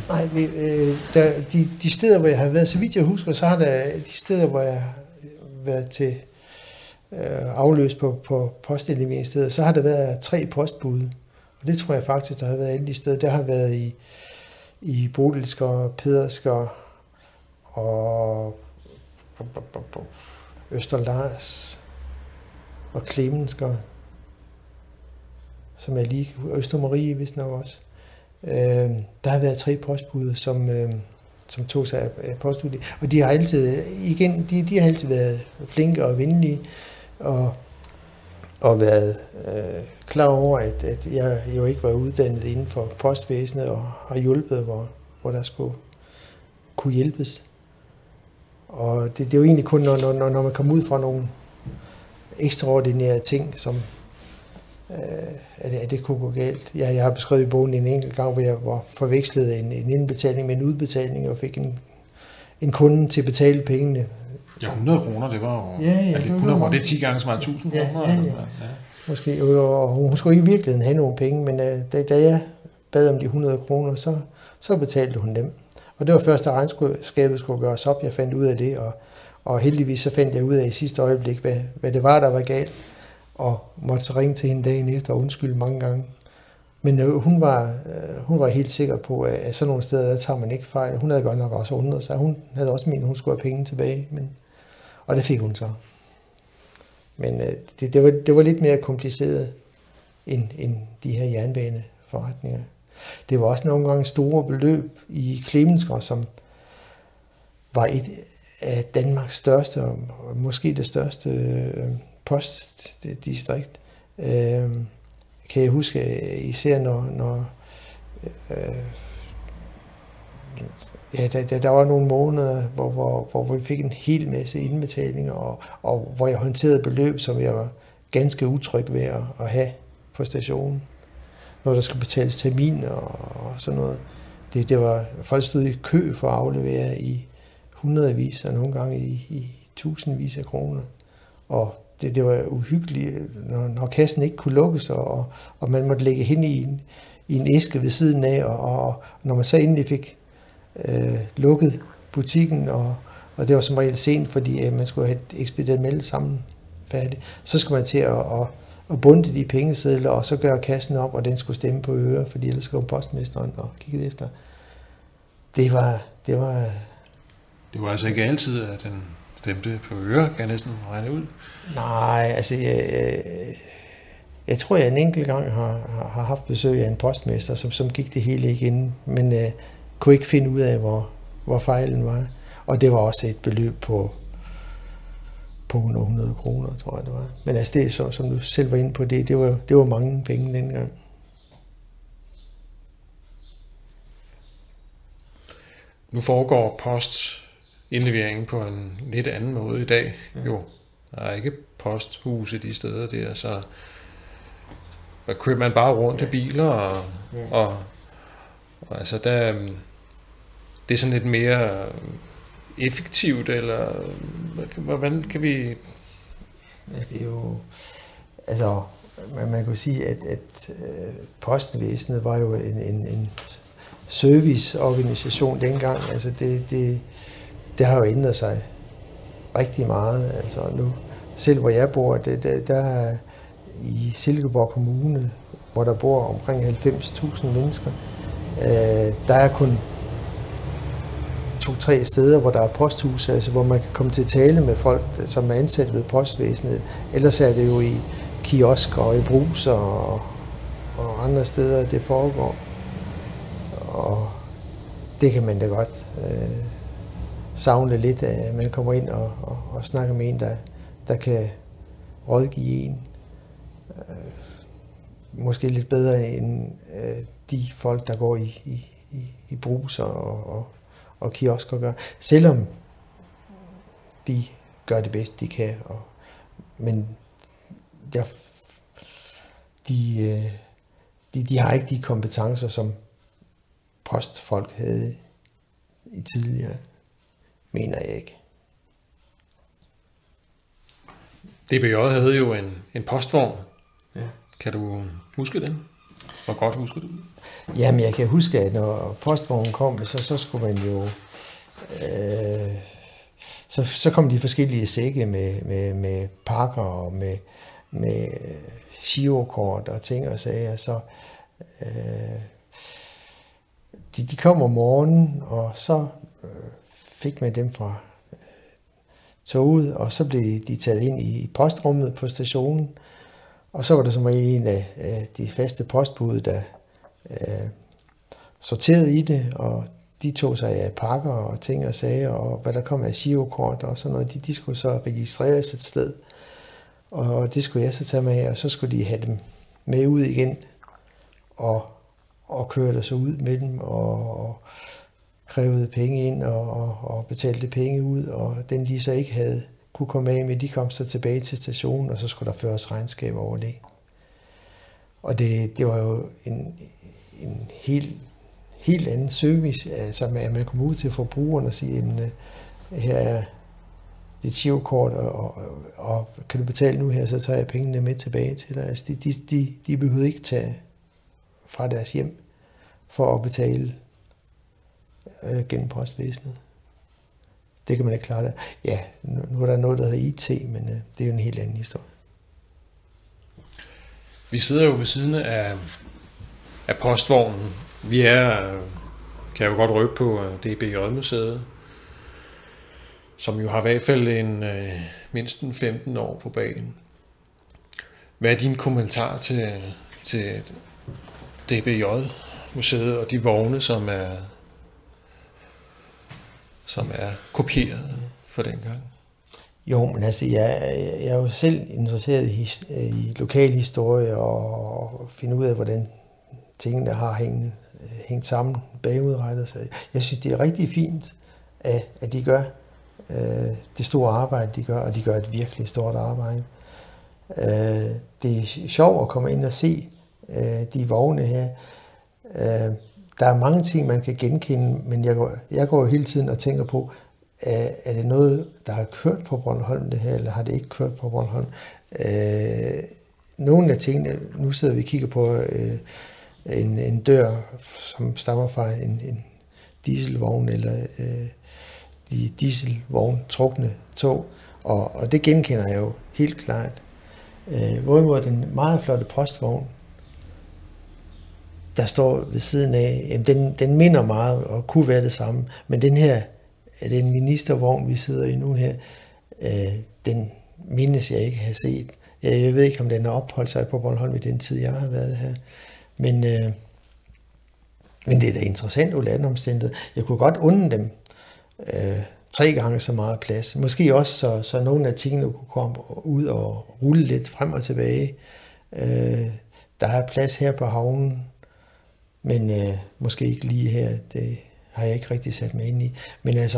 de steder, hvor jeg har været, så vidt jeg husker, så har der de steder, hvor jeg har været til afløst på posteleveringssteder, så har der været 3 postbud. Og det tror jeg faktisk, der har været alle de steder. Der har været i Bodilsker, Pedersker og Østerlars og Klemensker, som jeg lige Østermarie, vist nok også. Der har været 3 postbud, som tog sig af postuddeling. Og de har altid, igen, de har altid været flinke og venlige, og været klar over, at jeg jo ikke var uddannet inden for postvæsenet, og har hjulpet, hvor der skulle kunne hjælpes. Og det er jo egentlig kun, når man kommer ud fra nogle ekstraordinære ting, som at det kunne gå galt. Jeg har beskrevet i bogen en enkelt gang, hvor jeg forvekslede en indbetaling med en udbetaling, og fik en kunde til at betale pengene. Ja, 100 kroner, det var jo... Ja, det 100 kroner, det er 10 gange så meget 1000 kroner. Ja. Måske, og hun skulle i virkeligheden have nogle penge, men da jeg bad om de 100 kroner, så betalte hun dem. Og det var først, da regnskabet skulle gøres op, jeg fandt ud af det, og heldigvis så fandt jeg ud af i sidste øjeblik, hvad det var, der var galt. og måtte så ringe til hende dagen efter og undskylde mange gange. Men hun var helt sikker på, at sådan nogle steder, der tager man ikke fejl. Hun havde godt nok også undret sig. Hun havde også ment, at hun skulle have penge tilbage, og det fik hun så. Men det var lidt mere kompliceret end de her jernbaneforretninger. Det var også nogle gange store beløb i Klemensker, som var et af Danmarks største, og måske det største postdistrikt. Kan jeg huske, især når der var nogle måneder, hvor vi fik en hel masse indbetalinger, og hvor jeg håndterede beløb, som jeg var ganske utryg ved at have på stationen. Når der skal betales termin og sådan noget. Det var, folk stod i kø for at aflevere i hundredvis, og nogle gange i tusindvis af kroner. Og det var uhyggeligt, når kassen ikke kunne lukkes, og man måtte lægge hen i en æske ved siden af, og når man så endelig fik lukket butikken, og det var som regel sent, fordi man skulle have et ekspederet med det sammen færdigt, så skulle man til at bunde de pengesedler, og så gøre kassen op, og den skulle stemme på øre, fordi ellers kom postmesteren og kiggede efter. Det var altså ikke altid, at den stemte på øre, kan jeg næsten regne ud. Nej, altså jeg tror, jeg en enkelt gang har haft besøg af en postmester, som gik det hele igen, men kunne ikke finde ud af, hvor fejlen var. Og det var også et beløb på 100 kroner, tror jeg det var. Men altså det, som du selv var inde på, det var mange penge dengang. Nu foregår postindleveringen på en lidt anden måde i dag. Ja. Jo, der er ikke posthuse de steder der, så kører man bare rundt i biler, og altså det er sådan lidt mere effektivt, eller hvordan kan vi... Ja, det er jo... Altså, man kunne sige, at postvæsenet var jo en serviceorganisation dengang. Altså, det har jo ændret sig rigtig meget. Altså, nu, selv hvor jeg bor, der er i Silkeborg Kommune, hvor der bor omkring 90.000 mennesker, der er kun 2-3 steder, hvor der er posthuse, altså hvor man kan komme til at tale med folk, som er ansat ved postvæsenet. Ellers er det jo i kiosker og i bruser og andre steder, det foregår. Og det kan man da godt savne lidt af, at man kommer ind og snakker med en, der kan rådgive en. Måske lidt bedre end de folk, der går i bruser og kiosker gør, selvom de gør det bedst, de kan. Men de har ikke de kompetencer, som postfolk havde i tidligere, mener jeg ikke. DBJ havde jo en postvogn. Ja. Kan du huske den? Hvor godt husker du den? Jamen, jeg kan huske, at når postvognen kom, så skulle man jo... Så kom de forskellige sække med pakker og med girokort og ting og sager. Så de kom om morgenen, og så fik man dem fra toget, og så blev de taget ind i postrummet på stationen. Og så var der som en af de faste postbud, der sorterede i det, og de tog sig af pakker og ting og sager, og hvad der kom af girokort og sådan noget, de skulle så registreres et sted. Og det skulle jeg så tage med, og så skulle de have dem med ud igen, og kørte så ud med dem, og krævede penge ind, og betalte penge ud, og dem de så ikke havde kunne komme af med, de kom så tilbage til stationen, og så skulle der føres regnskab over det. Og det var jo en helt anden service, altså at man kom ud til forbrugeren og sige, jamen, her er dit girokort, og kan du betale nu her, så tager jeg pengene med tilbage til dig. Altså de behøvede ikke tage fra deres hjem for at betale gennem postvæsenet. Det kan man ikke klare det. Ja, nu er der noget, der hedder IT, men det er jo en helt anden historie. Vi sidder jo ved siden af postvognen. Vi er, kan jeg jo godt røbe på, DBJ-museet, som jo har i hvert fald mindst 15 år på bagen. Hvad er din kommentar til DBJ-museet og de vogne, som er kopieret for dengang? Jo, men altså, jeg er jo selv interesseret i lokal historie og finde ud af, hvordan tingene har hængt sammen bagudrettet. Så jeg synes, det er rigtig fint, at de gør det store arbejde, de gør, og de gør et virkelig stort arbejde. Det er sjovt at komme ind og se de vogne her. Der er mange ting, man kan genkende, men jeg går jo hele tiden og tænker på, er det noget, der har kørt på Bornholm det her, eller har det ikke kørt på Bornholm? Nogle af tingene, nu sidder vi og kigger på en dør, som stammer fra en dieselvogn, eller de dieselvogn trukne tog, og det genkender jeg jo helt klart. Hvorimod den meget flotte postvogn, der står ved siden af, jamen den minder meget og kunne være det samme, men den her, den ministervogn, vi sidder i nu her, den mindes jeg ikke have set. Jeg ved ikke, om den har opholdt sig på Bornholm i den tid, jeg har været her. Men det er da interessant under andre omstændigheder. Jeg kunne godt unde dem 3 gange så meget plads. Måske også, så nogle af tingene kunne komme ud og rulle lidt frem og tilbage. Der er plads her på havnen, men måske ikke lige her. Det har jeg ikke rigtig sat mig ind i. Men altså,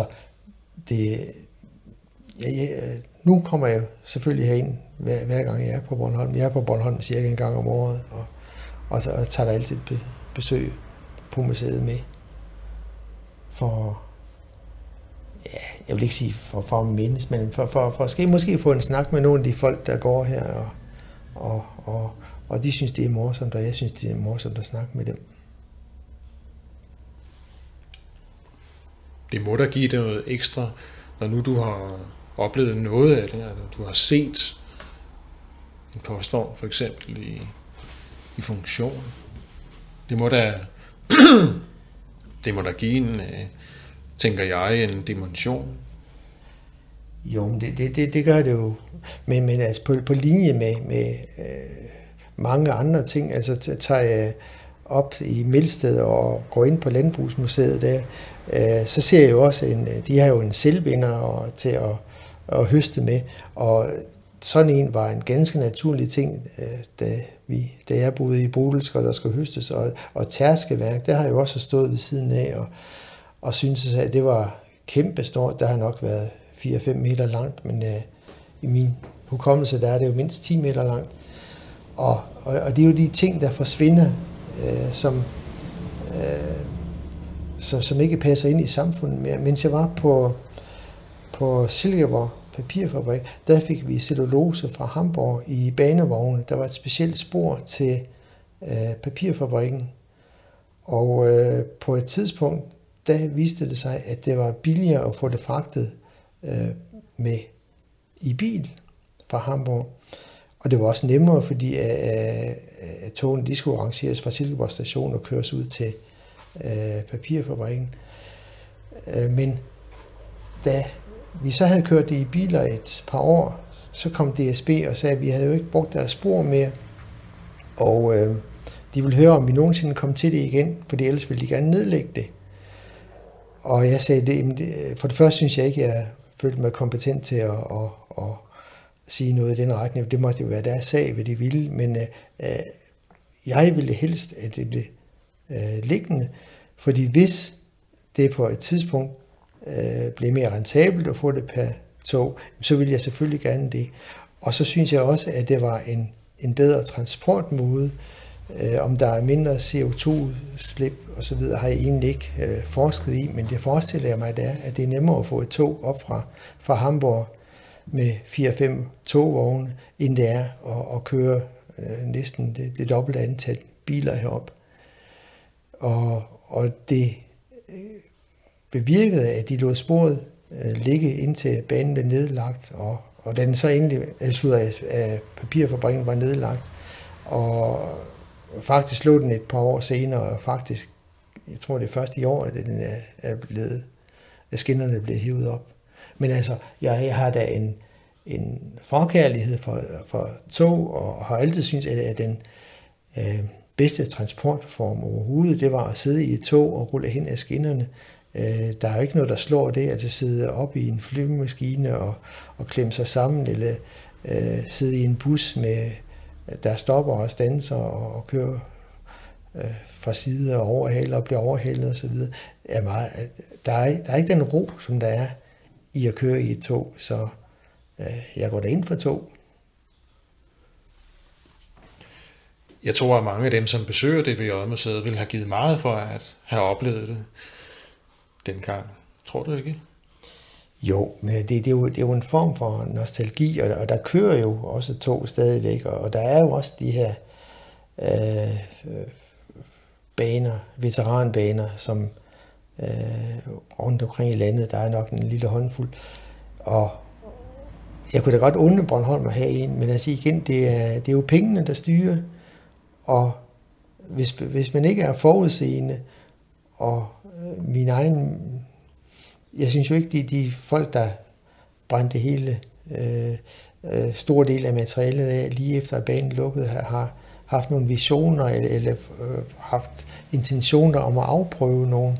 nu kommer jeg selvfølgelig herind, hver gang jeg er på Bornholm. Jeg er på Bornholm cirka en gang om året, og tager der altid besøg på museet med. For, ja, jeg vil ikke sige for at mindes, men for måske få en snak med nogle af de folk, der går her, og de synes, det er morsomt, og jeg synes, det er morsomt at snakke med dem. Det må da give dig noget ekstra, når nu du har oplevet noget af det, altså du har set en postvogn for eksempel i funktion. Det må da give tænker jeg, en dimension. Jo, men det gør det jo, men altså på linje med mange andre ting, altså tager jeg op i Mildsted og går ind på Landbrugsmuseet der, så ser jeg jo også, de har jo en selvbinder til at høste med, og sådan en var en ganske naturlig ting, da jeg boede i Bodilsker, der skulle høstes, og tærskeværk, der har jo også stået ved siden af, og syntes, at det var kæmpe stort. Der har nok været 4-5 meter langt, men i min hukommelse, der er det jo mindst 10 meter langt. Og det er jo de ting, der forsvinder, som ikke passer ind i samfundet mere. Mens jeg var på Silkeborg Papirfabrik, der fik vi cellulose fra Hamburg i banevogne. Der var et specielt spor til papirfabrikken. Og på et tidspunkt, der viste det sig, at det var billigere at få det fragtet med i bil fra Hamburg. Og det var også nemmere, fordi togene de skulle arrangeres fra Silkeborg station og køres ud til papirfabrikken. Men da vi så havde kørt det i biler et par år, så kom DSB og sagde, at vi havde jo ikke brugt deres spor mere. Og de ville høre, om vi nogensinde kom til det igen, for ellers ville de gerne nedlægge det. Og jeg sagde, for det første synes jeg ikke, jeg følte mig kompetent til at sige noget i den retning. Det måtte jo være deres sag, hvad de ville, men jeg ville helst, at det blev liggende, fordi hvis det på et tidspunkt blev mere rentabelt at få det per tog, så ville jeg selvfølgelig gerne det. Og så synes jeg også, at det var en bedre transportmåde. Om der er mindre CO2-slip og så videre, har jeg egentlig ikke forsket i, men det forestiller jeg mig, at det er nemmere at få et tog op fra Hamburg med 4-5 togvogne, end det er at køre næsten det dobbelte antal biler herop. Og det bevirkede, at de lod sporet ligge indtil banen blev nedlagt, og da den så endelig af papirfabrikken var nedlagt, Og faktisk lå den et par år senere, og faktisk, jeg tror det er først i år, at den at skinnerne er blevet hivet op. Men altså, jeg har da en forkærlighed for tog, og har altid syntes, at den bedste transportform overhovedet, det var at sidde i et tog og rulle hen ad skinnerne. Der er jo ikke noget, der slår det, at sidde op i en flyvemaskine og klemme sig sammen, eller sidde i en bus, der stopper og standser og kører fra side og overhaler og bliver overhalet osv. Der er ikke den ro, som der er i at køre i et tog, så jeg går da ind for tog. Jeg tror, at mange af dem, som besøger DBJ-museet, vil have givet meget for at have oplevet det dengang. Tror du ikke? Jo, men det er jo en form for nostalgi, og der kører jo også tog stadigvæk, og der er jo også de her baner, veteranbaner, som rundt omkring i landet, der er nok en lille håndfuld. Og jeg kunne da godt undre Bornholm at have en, men altså igen, det er jo pengene, der styrer, og hvis man ikke er forudseende, og min egen, jeg synes jo ikke, de folk, der brændte hele stor del af materialet af, lige efter at banen lukkede, har haft nogle visioner, eller haft intentioner om at afprøve nogle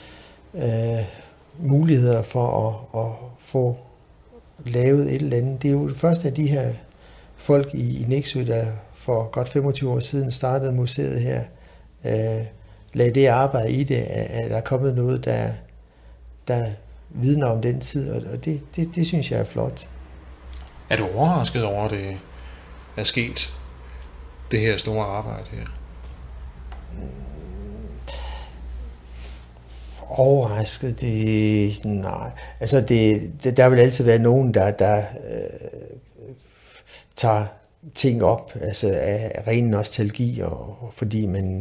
muligheder for at få lavet et eller andet. Det er jo det første af de her folk i Nexø, der for godt 25 år siden startede museet her, lagde det arbejde i det, at der er kommet noget, der vidner om den tid, og det synes jeg er flot. Er du overrasket over, at det er sket, det her store arbejde her? Overrasket? Nej. Altså, der vil altid være nogen, der tager ting op, altså af ren nostalgi, og fordi man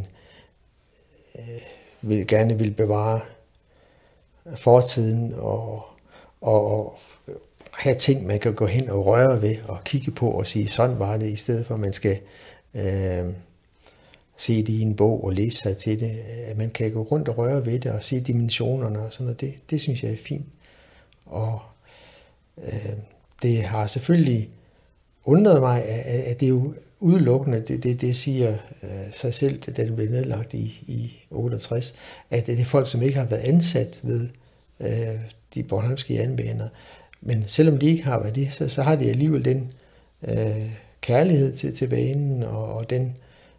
gerne vil bevare fortiden, og have ting, man kan gå hen og røre ved, og kigge på og sige, sådan var det, i stedet for at man skal se det i en bog og læse sig til det. At man kan gå rundt og røre ved det og se dimensionerne og sådan noget. Det synes jeg er fint. Og det har selvfølgelig undret mig, at det er jo udelukkende, det siger sig selv, da den blev nedlagt i 68, at det er folk, som ikke har været ansat ved de bornholmske jernbaner. Men selvom de ikke har været det, så har de alligevel den kærlighed til banen, og den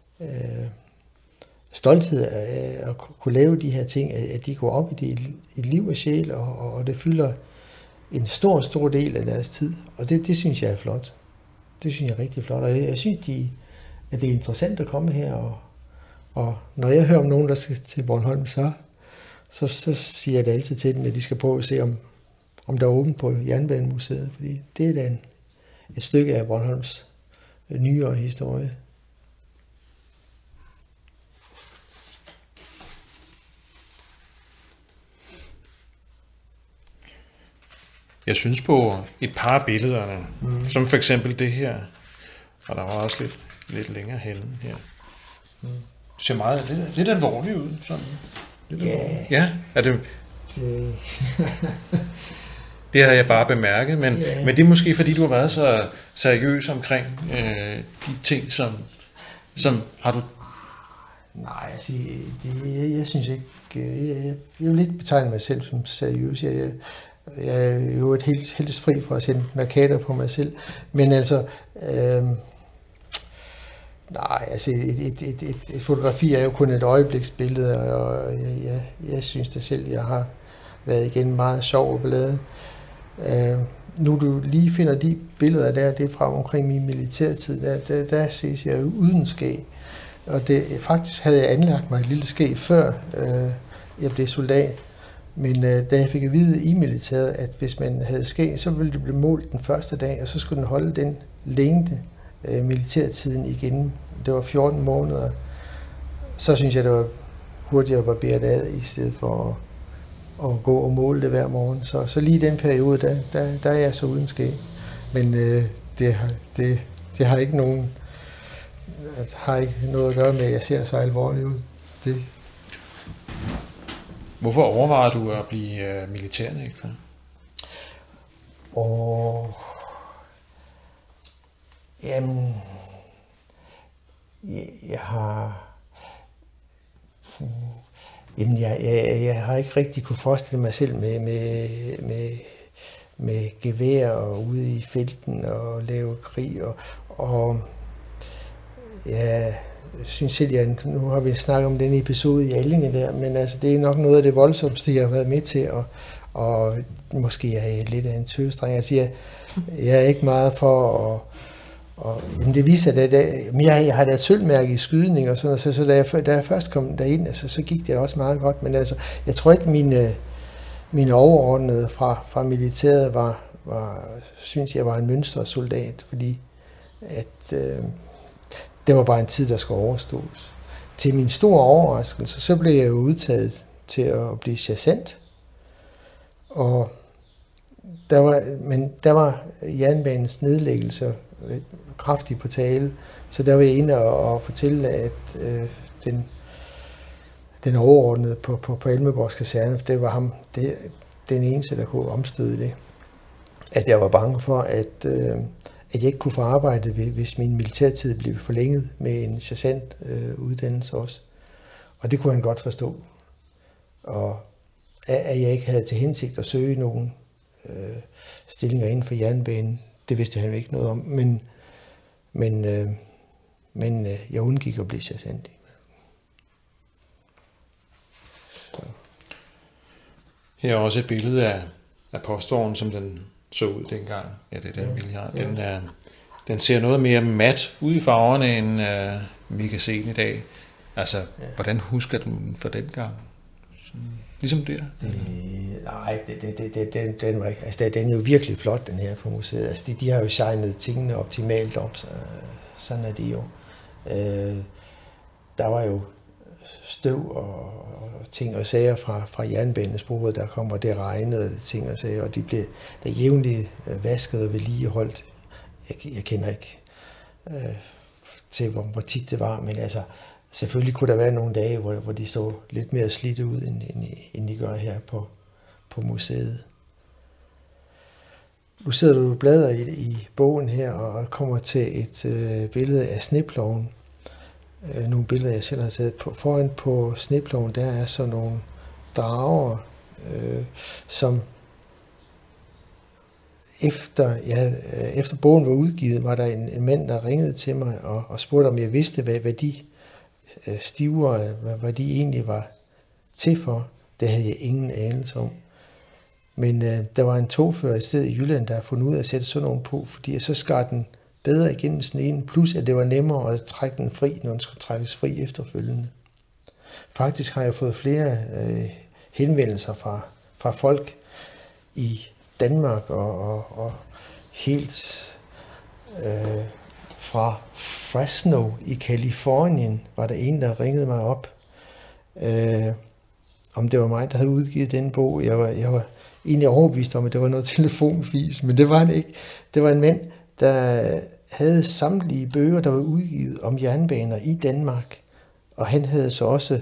stolthed af at kunne lave de her ting, at de går op i det i liv og sjæl, og det fylder en stor del af deres tid. Og det synes jeg er flot. Det synes jeg er rigtig flot, og jeg synes, at det er interessant at komme her, og når jeg hører om nogen, der skal til Bornholm, så siger jeg det altid til dem, at de skal prøve at se, om der er åbent på Jernbanemuseet, fordi det er da et stykke af Bornholms nyere historie. Jeg synes på et par af billederne, som for eksempel det her, og der var også lidt længere hælden her. Det ser meget lidt alvorligt ud. Sådan. Ja, er det... Det har jeg bare bemærket, men det er måske fordi, du har været så seriøs omkring de ting, som har du... Nej, altså, jeg synes ikke... Jeg vil ikke betegne mig selv som seriøs. Jeg er jo helt fri for at sende markader på mig selv, men altså... Nej, altså et fotografi er jo kun et øjebliksbillede, og jeg synes det selv, jeg har været igen meget sjov og ballade. Nu du lige finder de billeder der, det er fra omkring min militærtid, der ses jeg uden skæg. Og faktisk havde jeg anlagt mig et lille skæg før jeg blev soldat. Men da jeg fik at vide i militæret, at hvis man havde skæg, så ville det blive målt den første dag, og så skulle den holde den længde militærtiden igen. Det var 14 måneder. Så synes jeg, det var hurtigere at barbere det af, i stedet for at gå og måle det hver morgen. Så lige i den periode, der er jeg så uden skæg. Men det har ikke nogen har ikke noget at gøre med, at jeg ser så alvorlig ud. Det. Hvorfor overvejer du at blive militærnægter? Jamen, jeg har... Jamen, jeg har ikke rigtig kunne forestille mig selv med gevær og ude i felten og lave krig. Og jeg synes selv, nu har vi snakket om den episode i Allinge der, men altså, det er nok noget af det voldsomste, jeg har været med til, og måske er jeg lidt af en tøvestreng. Altså, jeg er ikke meget for at... Jamen det viser, at jeg har da et sølvmærke i skydning og sådan noget, så da jeg først kom derind, altså, så gik det også meget godt. Men altså, jeg tror ikke, mine overordnede fra militæret synes jeg var en mønstersoldat, fordi at det var bare en tid, der skulle overstås. Til min store overraskelse, så blev jeg jo udtaget til at blive sergeant, og der var jernbanens nedlæggelse kraftigt på tale, så der var jeg inde og fortælle, at den overordnede på Elmeborgs kaserne, det var ham, den eneste, der kunne omstøde det. At jeg var bange for, at jeg ikke kunne få arbejde, hvis min militærtid blev forlænget med en sergeantuddannelse også. Og det kunne han godt forstå. Og at jeg ikke havde til hensigt at søge nogen stillinger inden for jernbanen, det vidste han jo ikke noget om. Men jeg undgik at blive sergeant. Her er også et billede af postvognen, som den så ud dengang. Ja, det er den billede, jeg har. Den ser noget mere mat ud i farverne, end vi kan se den i dag. Altså, hvordan husker du den fra dengang? Ligesom der? Nej, den var ikke. Altså, den er jo virkelig flot, den her på museet. Altså, de har jo shined tingene optimalt op, så sådan er det jo. Der var jo støv og ting og sager fra jernbanesporet, der kom, og det regnede ting og sager, og de blev der jævnligt vasket og vedligeholdt. Jeg kender ikke til, hvor tit det var, men altså, selvfølgelig kunne der være nogle dage, hvor de så lidt mere slidte ud, end de gør her på museet. Nu sidder du og bladrer i bogen her, og kommer til et billede af sneploven. Nogle billeder, jeg selv har taget på. Foran på sneploven, der er så nogle drager, som efter bogen var udgivet, var der en mand, der ringede til mig og spurgte, om jeg vidste, hvad de stiver, hvad de egentlig var til for. Det havde jeg ingen anelse om. Men der var en togfører i stedet i Jylland, der har fundet ud af at sætte sådan nogle på, fordi så skar den bedre igennem sneen, plus at det var nemmere at trække den fri, når den skulle trækkes fri efterfølgende. Faktisk har jeg fået flere henvendelser fra folk i Danmark og helt fra Fresno i Californien var der en, der ringede mig op, om det var mig, der havde udgivet den bog. Jeg var egentlig overbevist om, at det var noget telefonfis, men det var det ikke. Det var en mand, der havde samtlige bøger, der var udgivet om jernbaner i Danmark, og han havde så også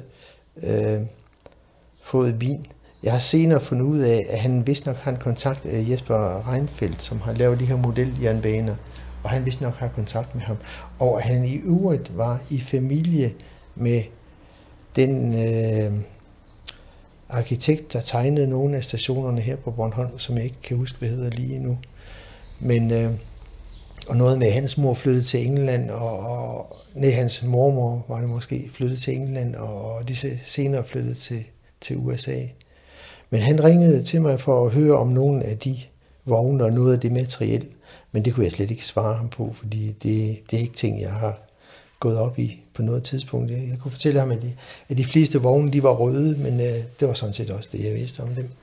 fået min. Jeg har senere fundet ud af, at han vist nok har en kontakt med Jesper Reinfeldt, som har lavet de her modeljernbaner, og han vist nok har kontakt med ham. Og han i øvrigt var i familie med den arkitekt, der tegnede nogle af stationerne her på Bornholm, som jeg ikke kan huske, hvad hedder lige nu. Men og noget med, hans mor flyttede til England, og hans mormor var det måske flyttet til England, og de senere flyttede til USA. Men han ringede til mig for at høre om nogle af de vogne og noget af det materiel, men det kunne jeg slet ikke svare ham på, fordi det er ikke ting, jeg har gået op i på noget tidspunkt. Jeg kunne fortælle ham, at de fleste vogne, de var røde, men det var sådan set også det, jeg vidste om dem.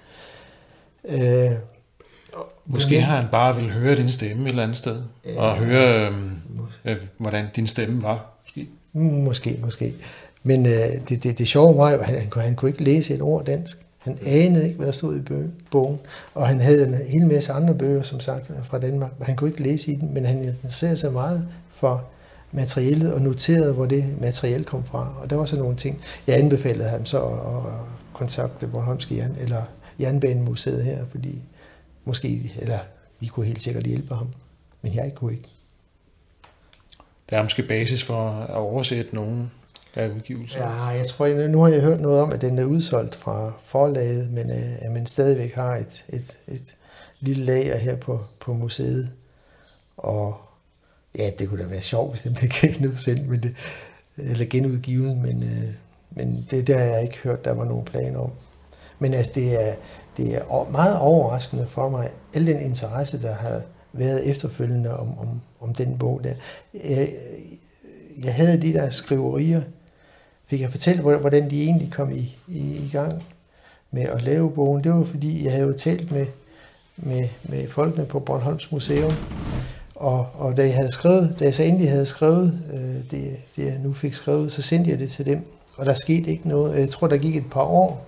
Måske har han bare ville høre din stemme et eller andet sted, og høre, hvordan din stemme var, måske. Måske. Men det sjove var jo, at han kunne ikke læse et ord dansk. Han anede ikke, hvad der stod i bogen, og han havde en hel masse andre bøger, som sagt, fra Danmark, men han kunne ikke læse i den, men han interesserede sig meget for materialet og noterede, hvor det materiale kom fra. Og der var så nogle ting. Jeg anbefalede ham så at kontakte Bornholmske eller Jernbanemuseet her, fordi måske, eller de kunne helt sikkert hjælpe ham, men jeg kunne ikke. Der er måske basis for at oversætte nogle af udgivelser. Ja, jeg tror, nu har jeg hørt noget om, at den er udsolgt fra forlaget, men at man stadigvæk har et lille lager her på museet. Og ja, det kunne da være sjovt, hvis den blev genudsendt, eller genudgivet, men det har jeg ikke hørt, der var nogen planer om. Men altså, det er meget overraskende for mig, al den interesse, der har været efterfølgende om den bog der. Jeg havde de der skriverier, fik jeg fortælle, hvordan de egentlig kom i gang med at lave bogen. Det var fordi, jeg havde jo talt med folkene på Bornholms Museum, og da jeg så endelig havde skrevet det jeg nu fik skrevet, så sendte jeg det til dem, og der skete ikke noget. Jeg tror, der gik et par år,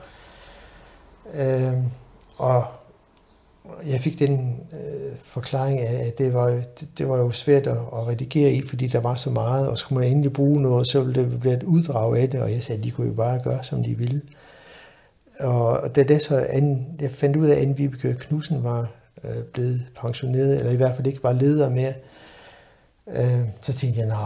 og jeg fik den forklaring af, at det var jo svært at redigere i, fordi der var så meget, og skulle man endelig bruge noget, så ville det blive et uddrag af det, og jeg sagde, at de kunne jo bare gøre, som de ville. Og da det så jeg fandt ud af, at Anne-Vibeke Knudsen var blevet pensioneret, eller i hvert fald ikke var leder mere, så tænkte jeg,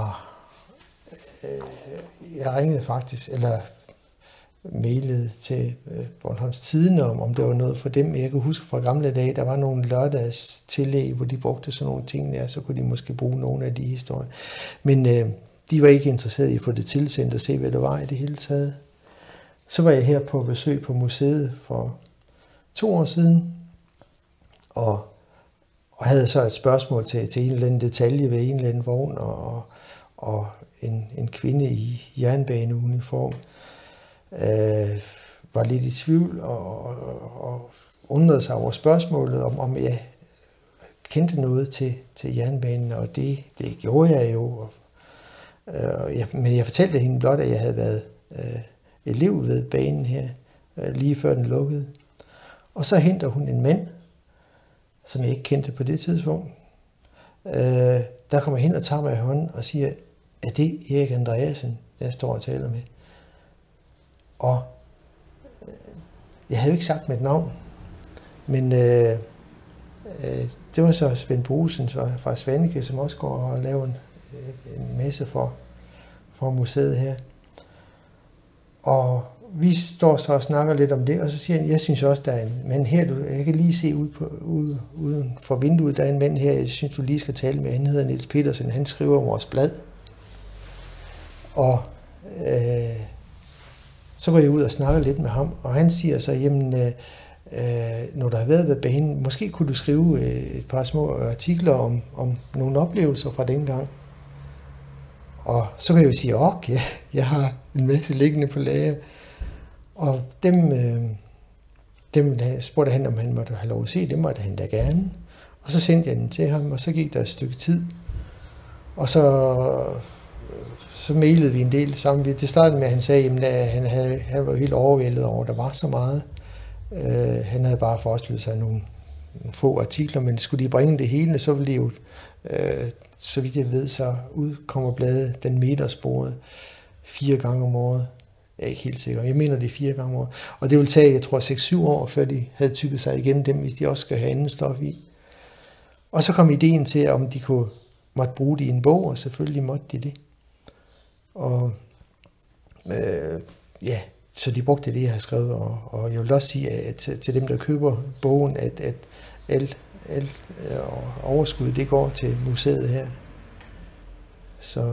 jeg ringede faktisk, eller mailede til Bornholms Tidende om det var noget for dem. Jeg kan huske fra gamle dage, der var nogle lørdags tillæg, hvor de brugte sådan nogle ting der, så kunne de måske bruge nogle af de historier. Men de var ikke interesserede i at få det tilsendt og se, hvad det var i det hele taget. Så var jeg her på besøg på museet for 2 år siden, og havde så et spørgsmål til en eller anden detalje ved en eller anden vogn, og en kvinde i jernbaneuniform var lidt i tvivl og undrede sig over spørgsmålet, om jeg kendte noget til jernbanen, og det gjorde jeg jo. Men jeg fortalte hende blot, at jeg havde været elev ved banen her, lige før den lukkede. Og så henter hun en mand, som jeg ikke kendte på det tidspunkt. Der kommer hen og tager mig i hånden og siger, at det er Erik Andreasen, jeg står og taler med. Og jeg havde jo ikke sagt mit navn, men det var så Svend Boesen fra Svaneke, som også går og laver en messe for museet her. Og vi står så og snakker lidt om det, og så siger han, jeg synes også, der er en mand her, jeg kan lige se uden for vinduet, der er en mand her, jeg synes, du lige skal tale med. Han hedder Niels Petersen, han skriver om vores blad. Og så går jeg ud og snakker lidt med ham, og han siger så, jamen, når der har været ved banen, måske kunne du skrive et par små artikler om nogle oplevelser fra dengang. Og så kan jeg jo sige, okay, jeg har en masse liggende på lager. Og dem spurgte han, om han måtte have lov at se, det måtte han da gerne. Og så sendte jeg den til ham, og så gik der et stykke tid. Og så mailede vi en del sammen. Det startede med, at han sagde, at han var helt overvældet over, der var så meget. Han havde bare forestillet sig nogle få artikler, men skulle de bringe det hele, så ville de jo, så vidt jeg ved, så udkommer bladet Den Metersporet 4 gange om året. Jeg er ikke helt sikker. Jeg mener, det er 4 gange om året. Og det vil tage, jeg tror, 6-7 år, før de havde tykket sig igennem dem, hvis de også skal have andet stof i. Og så kom ideen til, om de måtte bruge det i en bog, og selvfølgelig måtte de det. Og så de brugte det, jeg har skrevet, og jeg vil også sige at til dem, der køber bogen, at alt overskud, det går til museet her. Så,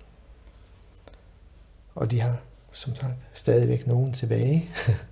og de har, som sagt, stadigvæk nogen tilbage.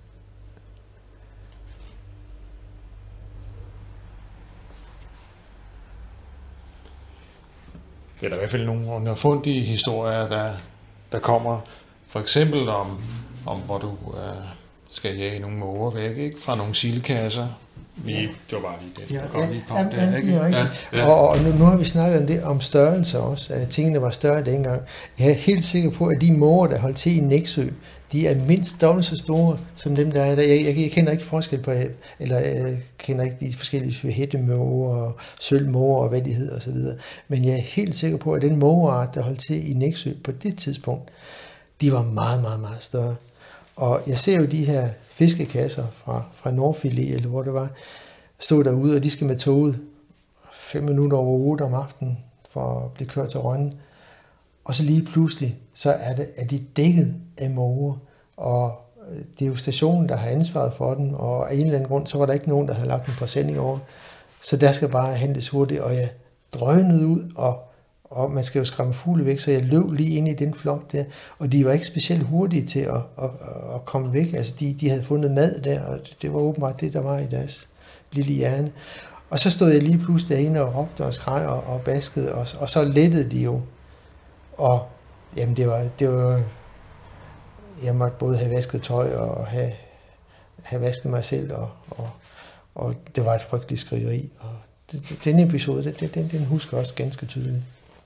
Det er der i hvert fald nogle underfundige historier, der kommer. For eksempel om hvor du skal jage nogle måger væk, ikke? Fra nogle sildekasser Det var bare lige det. Ja. Og nu har vi snakket om det, om størrelse også, at tingene var større dengang. Jeg er helt sikker på, at de måger, der holdt til i Nexø, de er mindst dobbelt så store, som dem, der er der. Jeg kender ikke forskel på, eller kender ikke de forskellige hættemåger og sølvmåger og hvad de hedder osv. Men jeg er helt sikker på, at den mågeart, der holdt til i Nexø på det tidspunkt, de var meget, meget, meget større. Og jeg ser jo de her fiskekasser fra Nordfilet, eller hvor det var, stod derude, og de skal med toget 5 minutter over 8 om aftenen for at blive kørt til Rønne. Og så lige pludselig, så er de dækket af måger, og det er jo stationen, der har ansvaret for den, og af en eller anden grund, så var der ikke nogen, der havde lagt en præsending over. Så der skal bare hentes hurtigt, og jeg drønede ud, og man skal jo skræmme fugle væk, så jeg løb lige ind i den flok der, og de var ikke specielt hurtige til at komme væk. Altså de havde fundet mad der, og det var åbenbart det, der var i deres lille hjerne. Og så stod jeg lige pludselig derinde og råbte og skreg og baskede, og så lettede de jo. Og jamen det var jeg måtte både have vasket tøj og have vasket mig selv, og det var et frygteligt skriveri. Og den episode, den husker jeg også ganske tydeligt.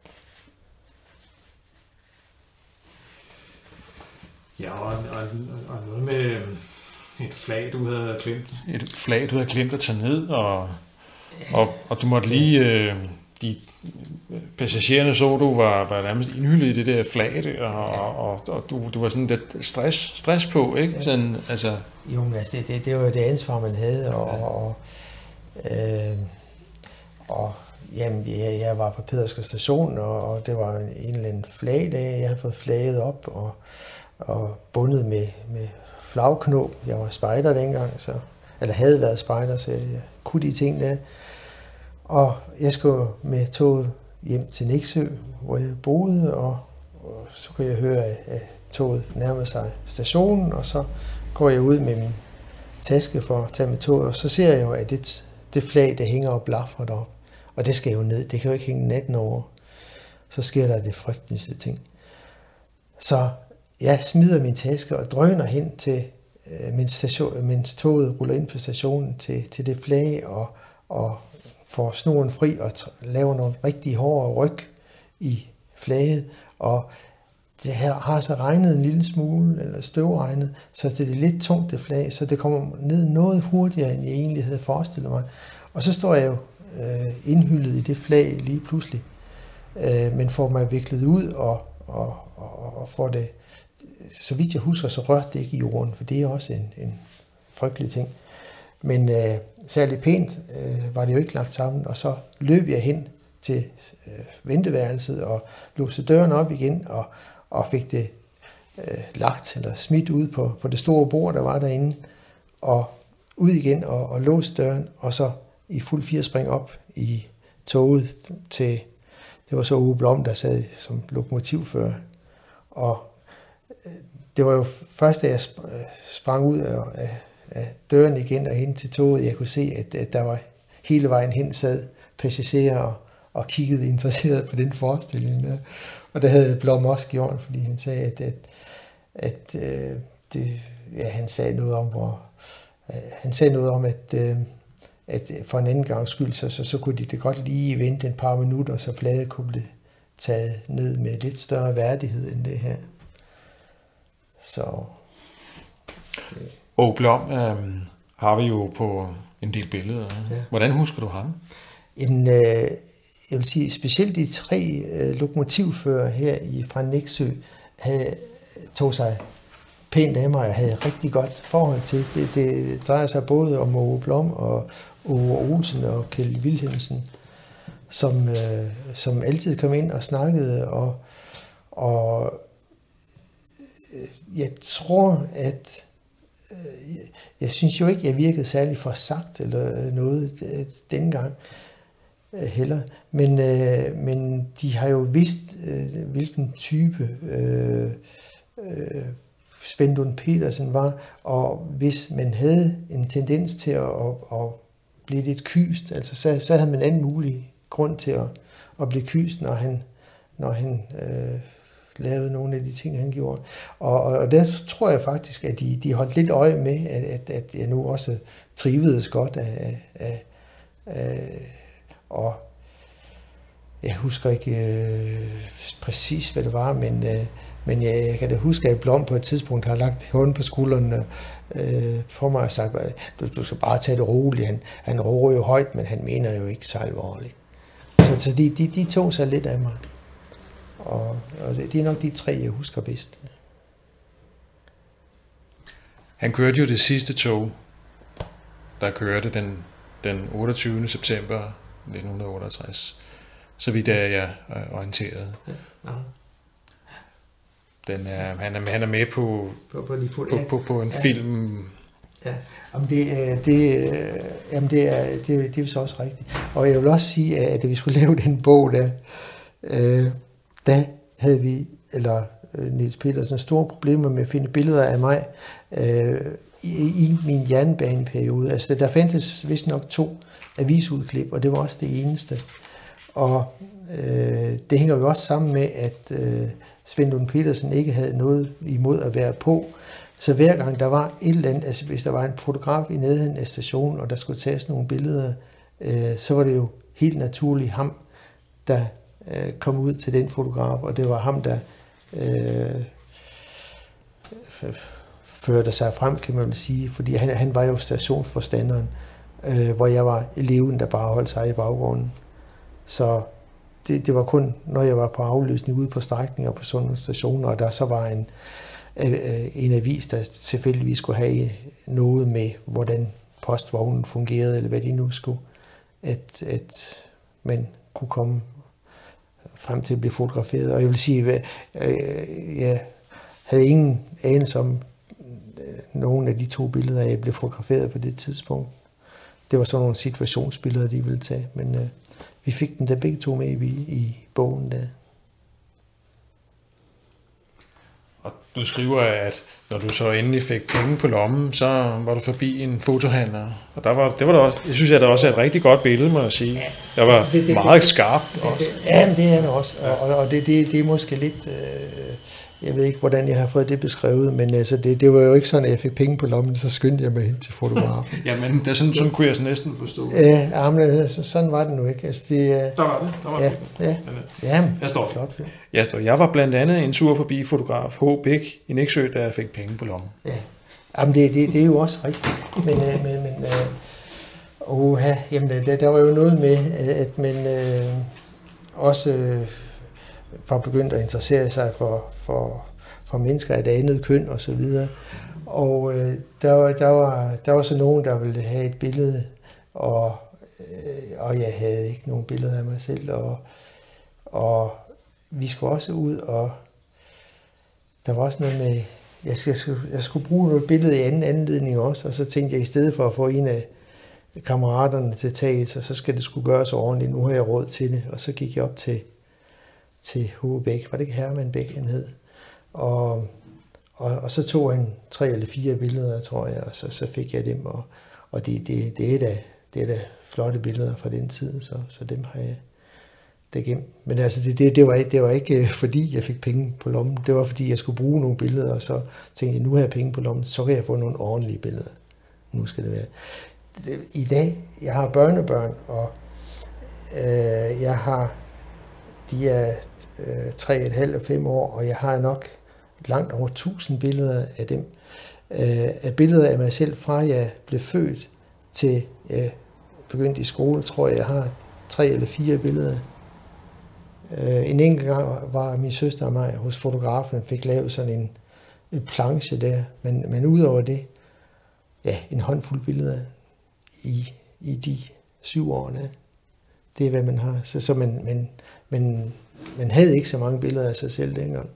Ja, og noget med et flag, du havde glemt. Et flag, du havde glemt at tage ned, og du måtte lige... de passagererne så, du var nærmest indhyllet i det der flag, og du var sådan lidt stress på, ikke? Sådan, altså... Jo, men altså, det var jo det ansvar, man havde, og jamen, jeg var på Pedersker station, og det var en eller anden flagdag, jeg havde fået flaget op, og bundet med flagknop. Jeg var spejder dengang, eller havde været spejder, så jeg kunne de ting der. Og jeg skulle med toget hjem til Nexø, hvor jeg boede, og så kunne jeg høre, at toget nærmede sig stationen, og så går jeg ud med min taske for at tage med toget, og så ser jeg jo, at det flag, der hænger og blaffer derop, og det skal jo ned, det kan jo ikke hænge natten over. Så sker der det frygteligste ting. Så jeg smider min taske og drøner hen til, mens toget ruller ind på stationen, til det flag, og får snoren fri og laver nogle rigtig hårde ryg i flaget, og det her har så regnet en lille smule, eller støvregnet, så det er lidt tungt det flag, så det kommer ned noget hurtigere, end jeg egentlig havde forestillet mig. Og så står jeg jo indhyllet i det flag lige pludselig, men får mig viklet ud, og får det, så vidt jeg husker, så rørte det ikke i jorden, for det er også en frygtelig ting. Men særligt pænt var det jo ikke lagt sammen, og så løb jeg hen til venteværelset og låste døren op igen og fik det lagt eller smidt ud på det store bord, der var derinde, og ud igen og låste døren, og så i fuld firespring op i toget til, det var så Ove Blom, der sad som lokomotivfører. Og det var jo først, da jeg sprang ud af døren igen og hen til toget, jeg kunne se, at der var hele vejen hen sad passagerer og kiggede interesseret på den forestilling der. Og det havde Blom også gjort, fordi han sagde, at han sagde noget om, at for en anden gang skyld, så kunne de det godt lige vente et par minutter, så flaget kunne blive taget ned med lidt større værdighed end det her. Så... Og Blom har vi jo på en del billeder. Ja. Hvordan husker du ham? Jamen, jeg vil sige, specielt de 3 lokomotivfører her fra Nexø tog sig pænt af mig og havde rigtig godt forhold til. Det drejer sig både om Ove Blom og Ove Olsen og Kjeld Wilhelmsen, som altid kom ind og snakkede, og jeg tror, at jeg synes jo ikke, jeg virkede særlig forsagt eller noget dengang heller, men de har jo vidst, hvilken type Svend Petersen var, og hvis man havde en tendens til at blive lidt kyst, altså så havde man anden mulig grund til at blive kyst, når han lavede nogle af de ting, han gjorde. Og der tror jeg faktisk, at de holdt lidt øje med, at jeg nu også trivedes godt og jeg husker ikke præcis, hvad det var, men jeg kan da huske, at Blom på et tidspunkt har lagt hånden på skulderen for mig og sagt, du skal bare tage det roligt. Han råber jo højt, men han mener jo ikke så alvorligt. Så de tog sig lidt af mig. Og det er nok de 3, jeg husker bedst. Han kørte jo det sidste tog, der kørte den 28. september 1968. Så vidt er jeg orienteret. Han er med på en film. Ja, det er så også rigtigt. Og jeg vil også sige, at da vi skulle lave den bog, der havde vi, Niels Petersen, store problemer med at finde billeder af mig i min jernbaneperiode. Altså, der fandtes vist nok 2 avisudklip, og det var også det eneste. Og det hænger jo også sammen med, at Svend Lund Petersen ikke havde noget imod at være på. Så hver gang der var et eller andet, altså hvis der var en fotograf i nærheden af stationen, og der skulle tages nogle billeder, så var det jo helt naturligt ham, der kom ud til den fotograf, og det var ham, der førte sig frem, kan man vel sige, fordi han var jo stationsforstanderen, hvor jeg var eleven, der bare holdt sig i baggrunden. Så det var kun, når jeg var på afløsning ude på strækninger på sådan nogle stationer, og der så var en avis, der tilfældigvis skulle have noget med, hvordan postvognen fungerede, eller hvad de nu skulle, at man kunne komme frem til at blive fotograferet. Og jeg vil sige, at jeg havde ingen anelse om nogle af de 2 billeder, jeg blev fotograferet på det tidspunkt. Det var sådan nogle situationsbilleder, de ville tage, men vi fik den der begge 2 med i bogen der. Og du skriver, at når du så endelig fik penge på lommen, så var du forbi en fotohandler. Og det var da også, jeg synes, at det også er et rigtig godt billede, må jeg sige. Det var meget skarpt også. Ja, det er det også. Og det er måske lidt... Jeg ved ikke, hvordan jeg har fået det beskrevet, men altså, det var jo ikke sådan, at jeg fik penge på lommen, så skyndte jeg mig hen til fotografen. Jamen, det er sådan kunne jeg så næsten forstå. Ja, men altså, sådan var det nu ikke. Altså, der var det. Ja, jeg står flot. Jeg var blandt andet en tur forbi fotograf H. Bæk i Nexø, da jeg fik penge på lommen. Ja, jamen, det er jo også rigtigt. Men der var jo noget med, at man også var begyndt at interessere sig for mennesker af et andet køn og så videre. Og der var så nogen, der ville have et billede, og jeg havde ikke nogen billeder af mig selv. Og vi skulle også ud, og der var også noget med, jeg skulle bruge noget billede i anden anledning også, og så tænkte jeg, i stedet for at få en af kammeraterne til taget, så skal det skulle gøres ordentligt. Nu har jeg råd til det, og så gik jeg op til H. Bæk. Var det ikke Herman Bæk, han hed? Og så tog han 3 eller 4 billeder, tror jeg, og så fik jeg dem, og det er da flotte billeder fra den tid, så dem har jeg da gemt. Men altså, det var ikke fordi, jeg fik penge på lommen, det var fordi, jeg skulle bruge nogle billeder, og så tænkte jeg, nu har jeg penge på lommen, så kan jeg få nogle ordentlige billeder. Nu skal det være. I dag, jeg har børnebørn, og de er 3,5 og 5 år, og jeg har nok langt over 1000 billeder af dem. Af billeder af mig selv, fra jeg blev født til jeg begyndte i skole, tror jeg har 3 eller 4 billeder. En enkelt gang var min søster og mig hos fotografen, fik lavet sådan en planche der, men udover det, ja, en håndfuld billeder i de 7 år der. Det er, hvad man har. Så man havde ikke så mange billeder af sig selv dengang.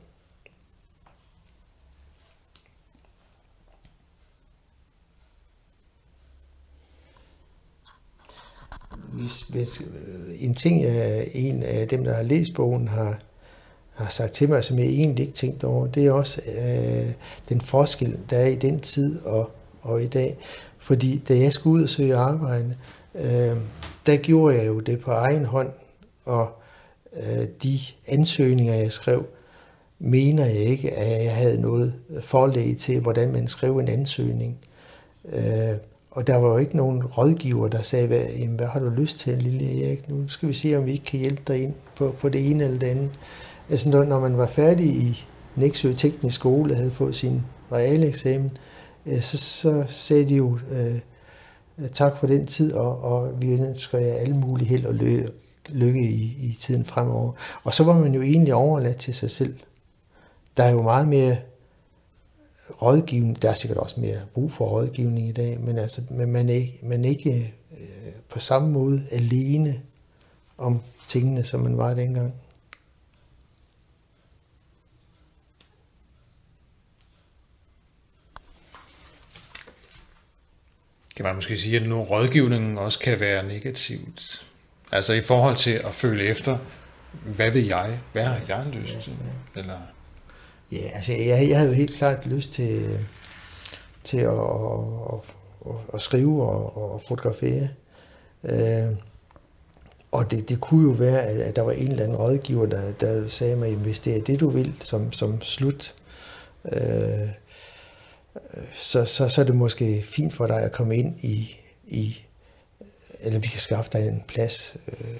En ting, en af dem, der har læst bogen, har sagt til mig, som jeg egentlig ikke tænkte over, det er også den forskel, der er i den tid og i dag. Fordi da jeg skulle ud og søge arbejde, der gjorde jeg jo det på egen hånd, og de ansøgninger, jeg skrev, mener jeg ikke, at jeg havde noget forlæg til, hvordan man skrev en ansøgning. Og der var jo ikke nogen rådgiver, der sagde, hvad har du lyst til, lille Erik? Nu skal vi se, om vi ikke kan hjælpe dig ind på det ene eller det andet. Altså, når man var færdig i Nexø Teknisk Skole og havde fået sin realeksamen, så sagde de jo tak for den tid, og vi ønsker jer alle mulige held og lykke i tiden fremover. Og så var man jo egentlig overladt til sig selv. Der er jo meget mere rådgivning, der er sikkert også mere brug for rådgivning i dag, men altså, man er ikke på samme måde alene om tingene, som man var dengang. Kan man måske sige, at nu rådgivningen også kan være negativt? Altså i forhold til at føle efter, hvad vil jeg? Hvad har jeg lyst til? Eller... Ja, altså jeg havde jo helt klart lyst til at skrive og fotografere. Og det kunne jo være, at der var en eller anden rådgiver, der sagde mig, hvis det er det, du vil som slut, så er det måske fint for dig at komme ind i eller vi kan skaffe dig en plads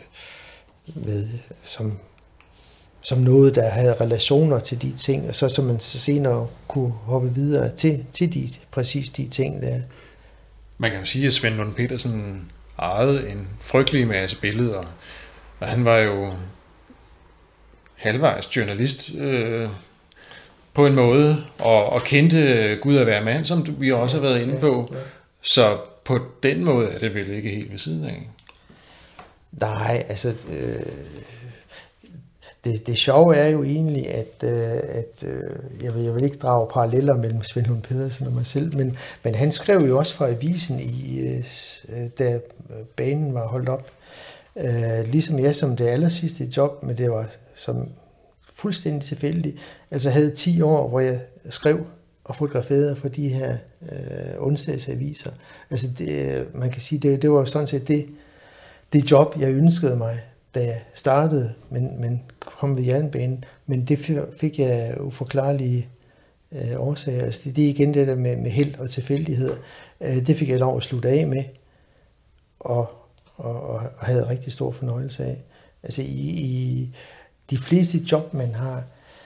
som noget, der havde relationer til de ting, og så man senere kunne hoppe videre til præcis de ting der. Man kan jo sige, at Svend Lund Petersen ejede en frygtelig masse billeder, og han var jo halvvejs journalist på en måde, og kendte Gud at være mand, som vi også har været inde på. Ja. Så på den måde er det vel ikke helt ved siden af? Nej, altså det sjove er jo egentlig, at jeg vil ikke drage paralleller mellem Svend Lund Petersen og mig selv, men han skrev jo også fra avisen, da banen var holdt op. Ligesom jeg som det aller sidste job, men det var som fuldstændig tilfældigt. Altså havde 10 år, hvor jeg skrev og fotograferede for de her onsdagsaviser. Altså man kan sige, det var sådan set det job, jeg ønskede mig, da jeg startede, men kom ved jernbanen. Men det fik jeg uforklarlige årsager. Altså det er igen det der med held og tilfældigheder. Det fik jeg lov at slutte af med, og havde rigtig stor fornøjelse af. Altså i de fleste job, man har,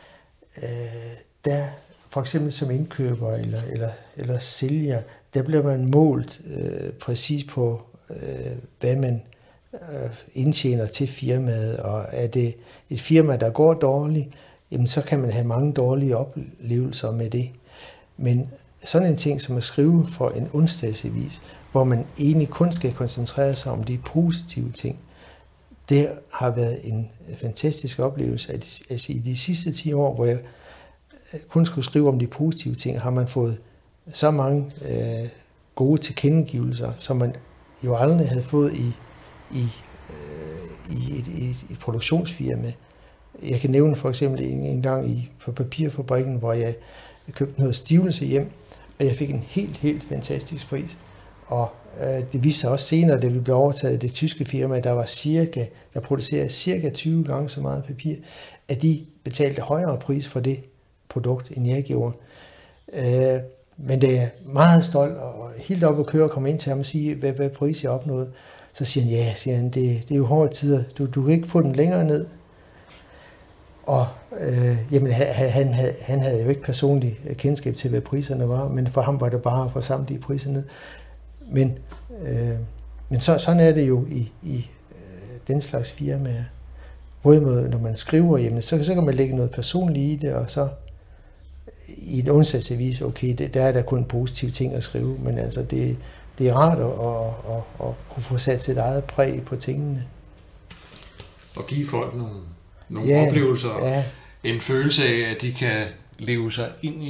der for eksempel som indkøber eller sælger, der bliver man målt præcis på, hvad man indtjener til firmaet, og er det et firma, der går dårligt, jamen så kan man have mange dårlige oplevelser med det. Men sådan en ting som at skrive for en onsdagsavis, hvor man egentlig kun skal koncentrere sig om de positive ting, det har været en fantastisk oplevelse. Altså i de sidste 10 år, hvor jeg kun skulle skrive om de positive ting, har man fået så mange gode tilkendegivelser, som man jo aldrig havde fået i et produktionsfirma. Jeg kan nævne for eksempel en gang på papirfabrikken, hvor jeg købte noget stivelse hjem, og jeg fik en helt fantastisk pris. Og det viste sig også senere, da vi blev overtaget af det tyske firma, der producerede cirka 20 gange så meget papir, at de betalte højere pris for det produkt, end jeg gjorde. Men det er meget stolt og helt op at køre og komme ind til ham og sige, hvad pris jeg opnåede. Så siger han, det er jo hårde tider, du kan ikke få den længere ned. Og jamen, han havde jo ikke personligt kendskab til, hvad priserne var, men for ham var det bare at få samtlige priser ned. Men sådan er det jo i den slags firmaer. Både når man skriver, jamen, så kan man lægge noget personligt i det, og så i en onsdagsavis, okay, der er der kun positive ting at skrive, men altså det er rart at kunne få sat sit eget præg på tingene. Og give folk nogle oplevelser, en følelse af, at de kan leve sig ind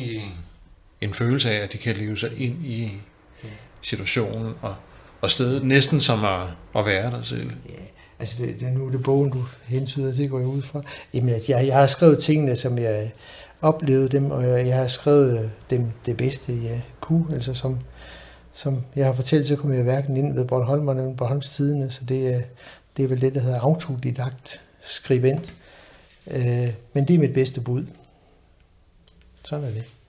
i situationen og stedet, næsten som at være der selv. Ja, altså nu er det bogen, du hentyder, det går jeg ud fra. Jamen, jeg har skrevet tingene, som jeg oplevede dem, og jeg har skrevet dem det bedste, jeg kunne. Altså som jeg har fortalt, så kom jeg hverken ind ved Bornholmerne eller Bornholms Tidende, så det er vel det, der hedder autodidakt skribent. Men det er mit bedste bud. sådan er det.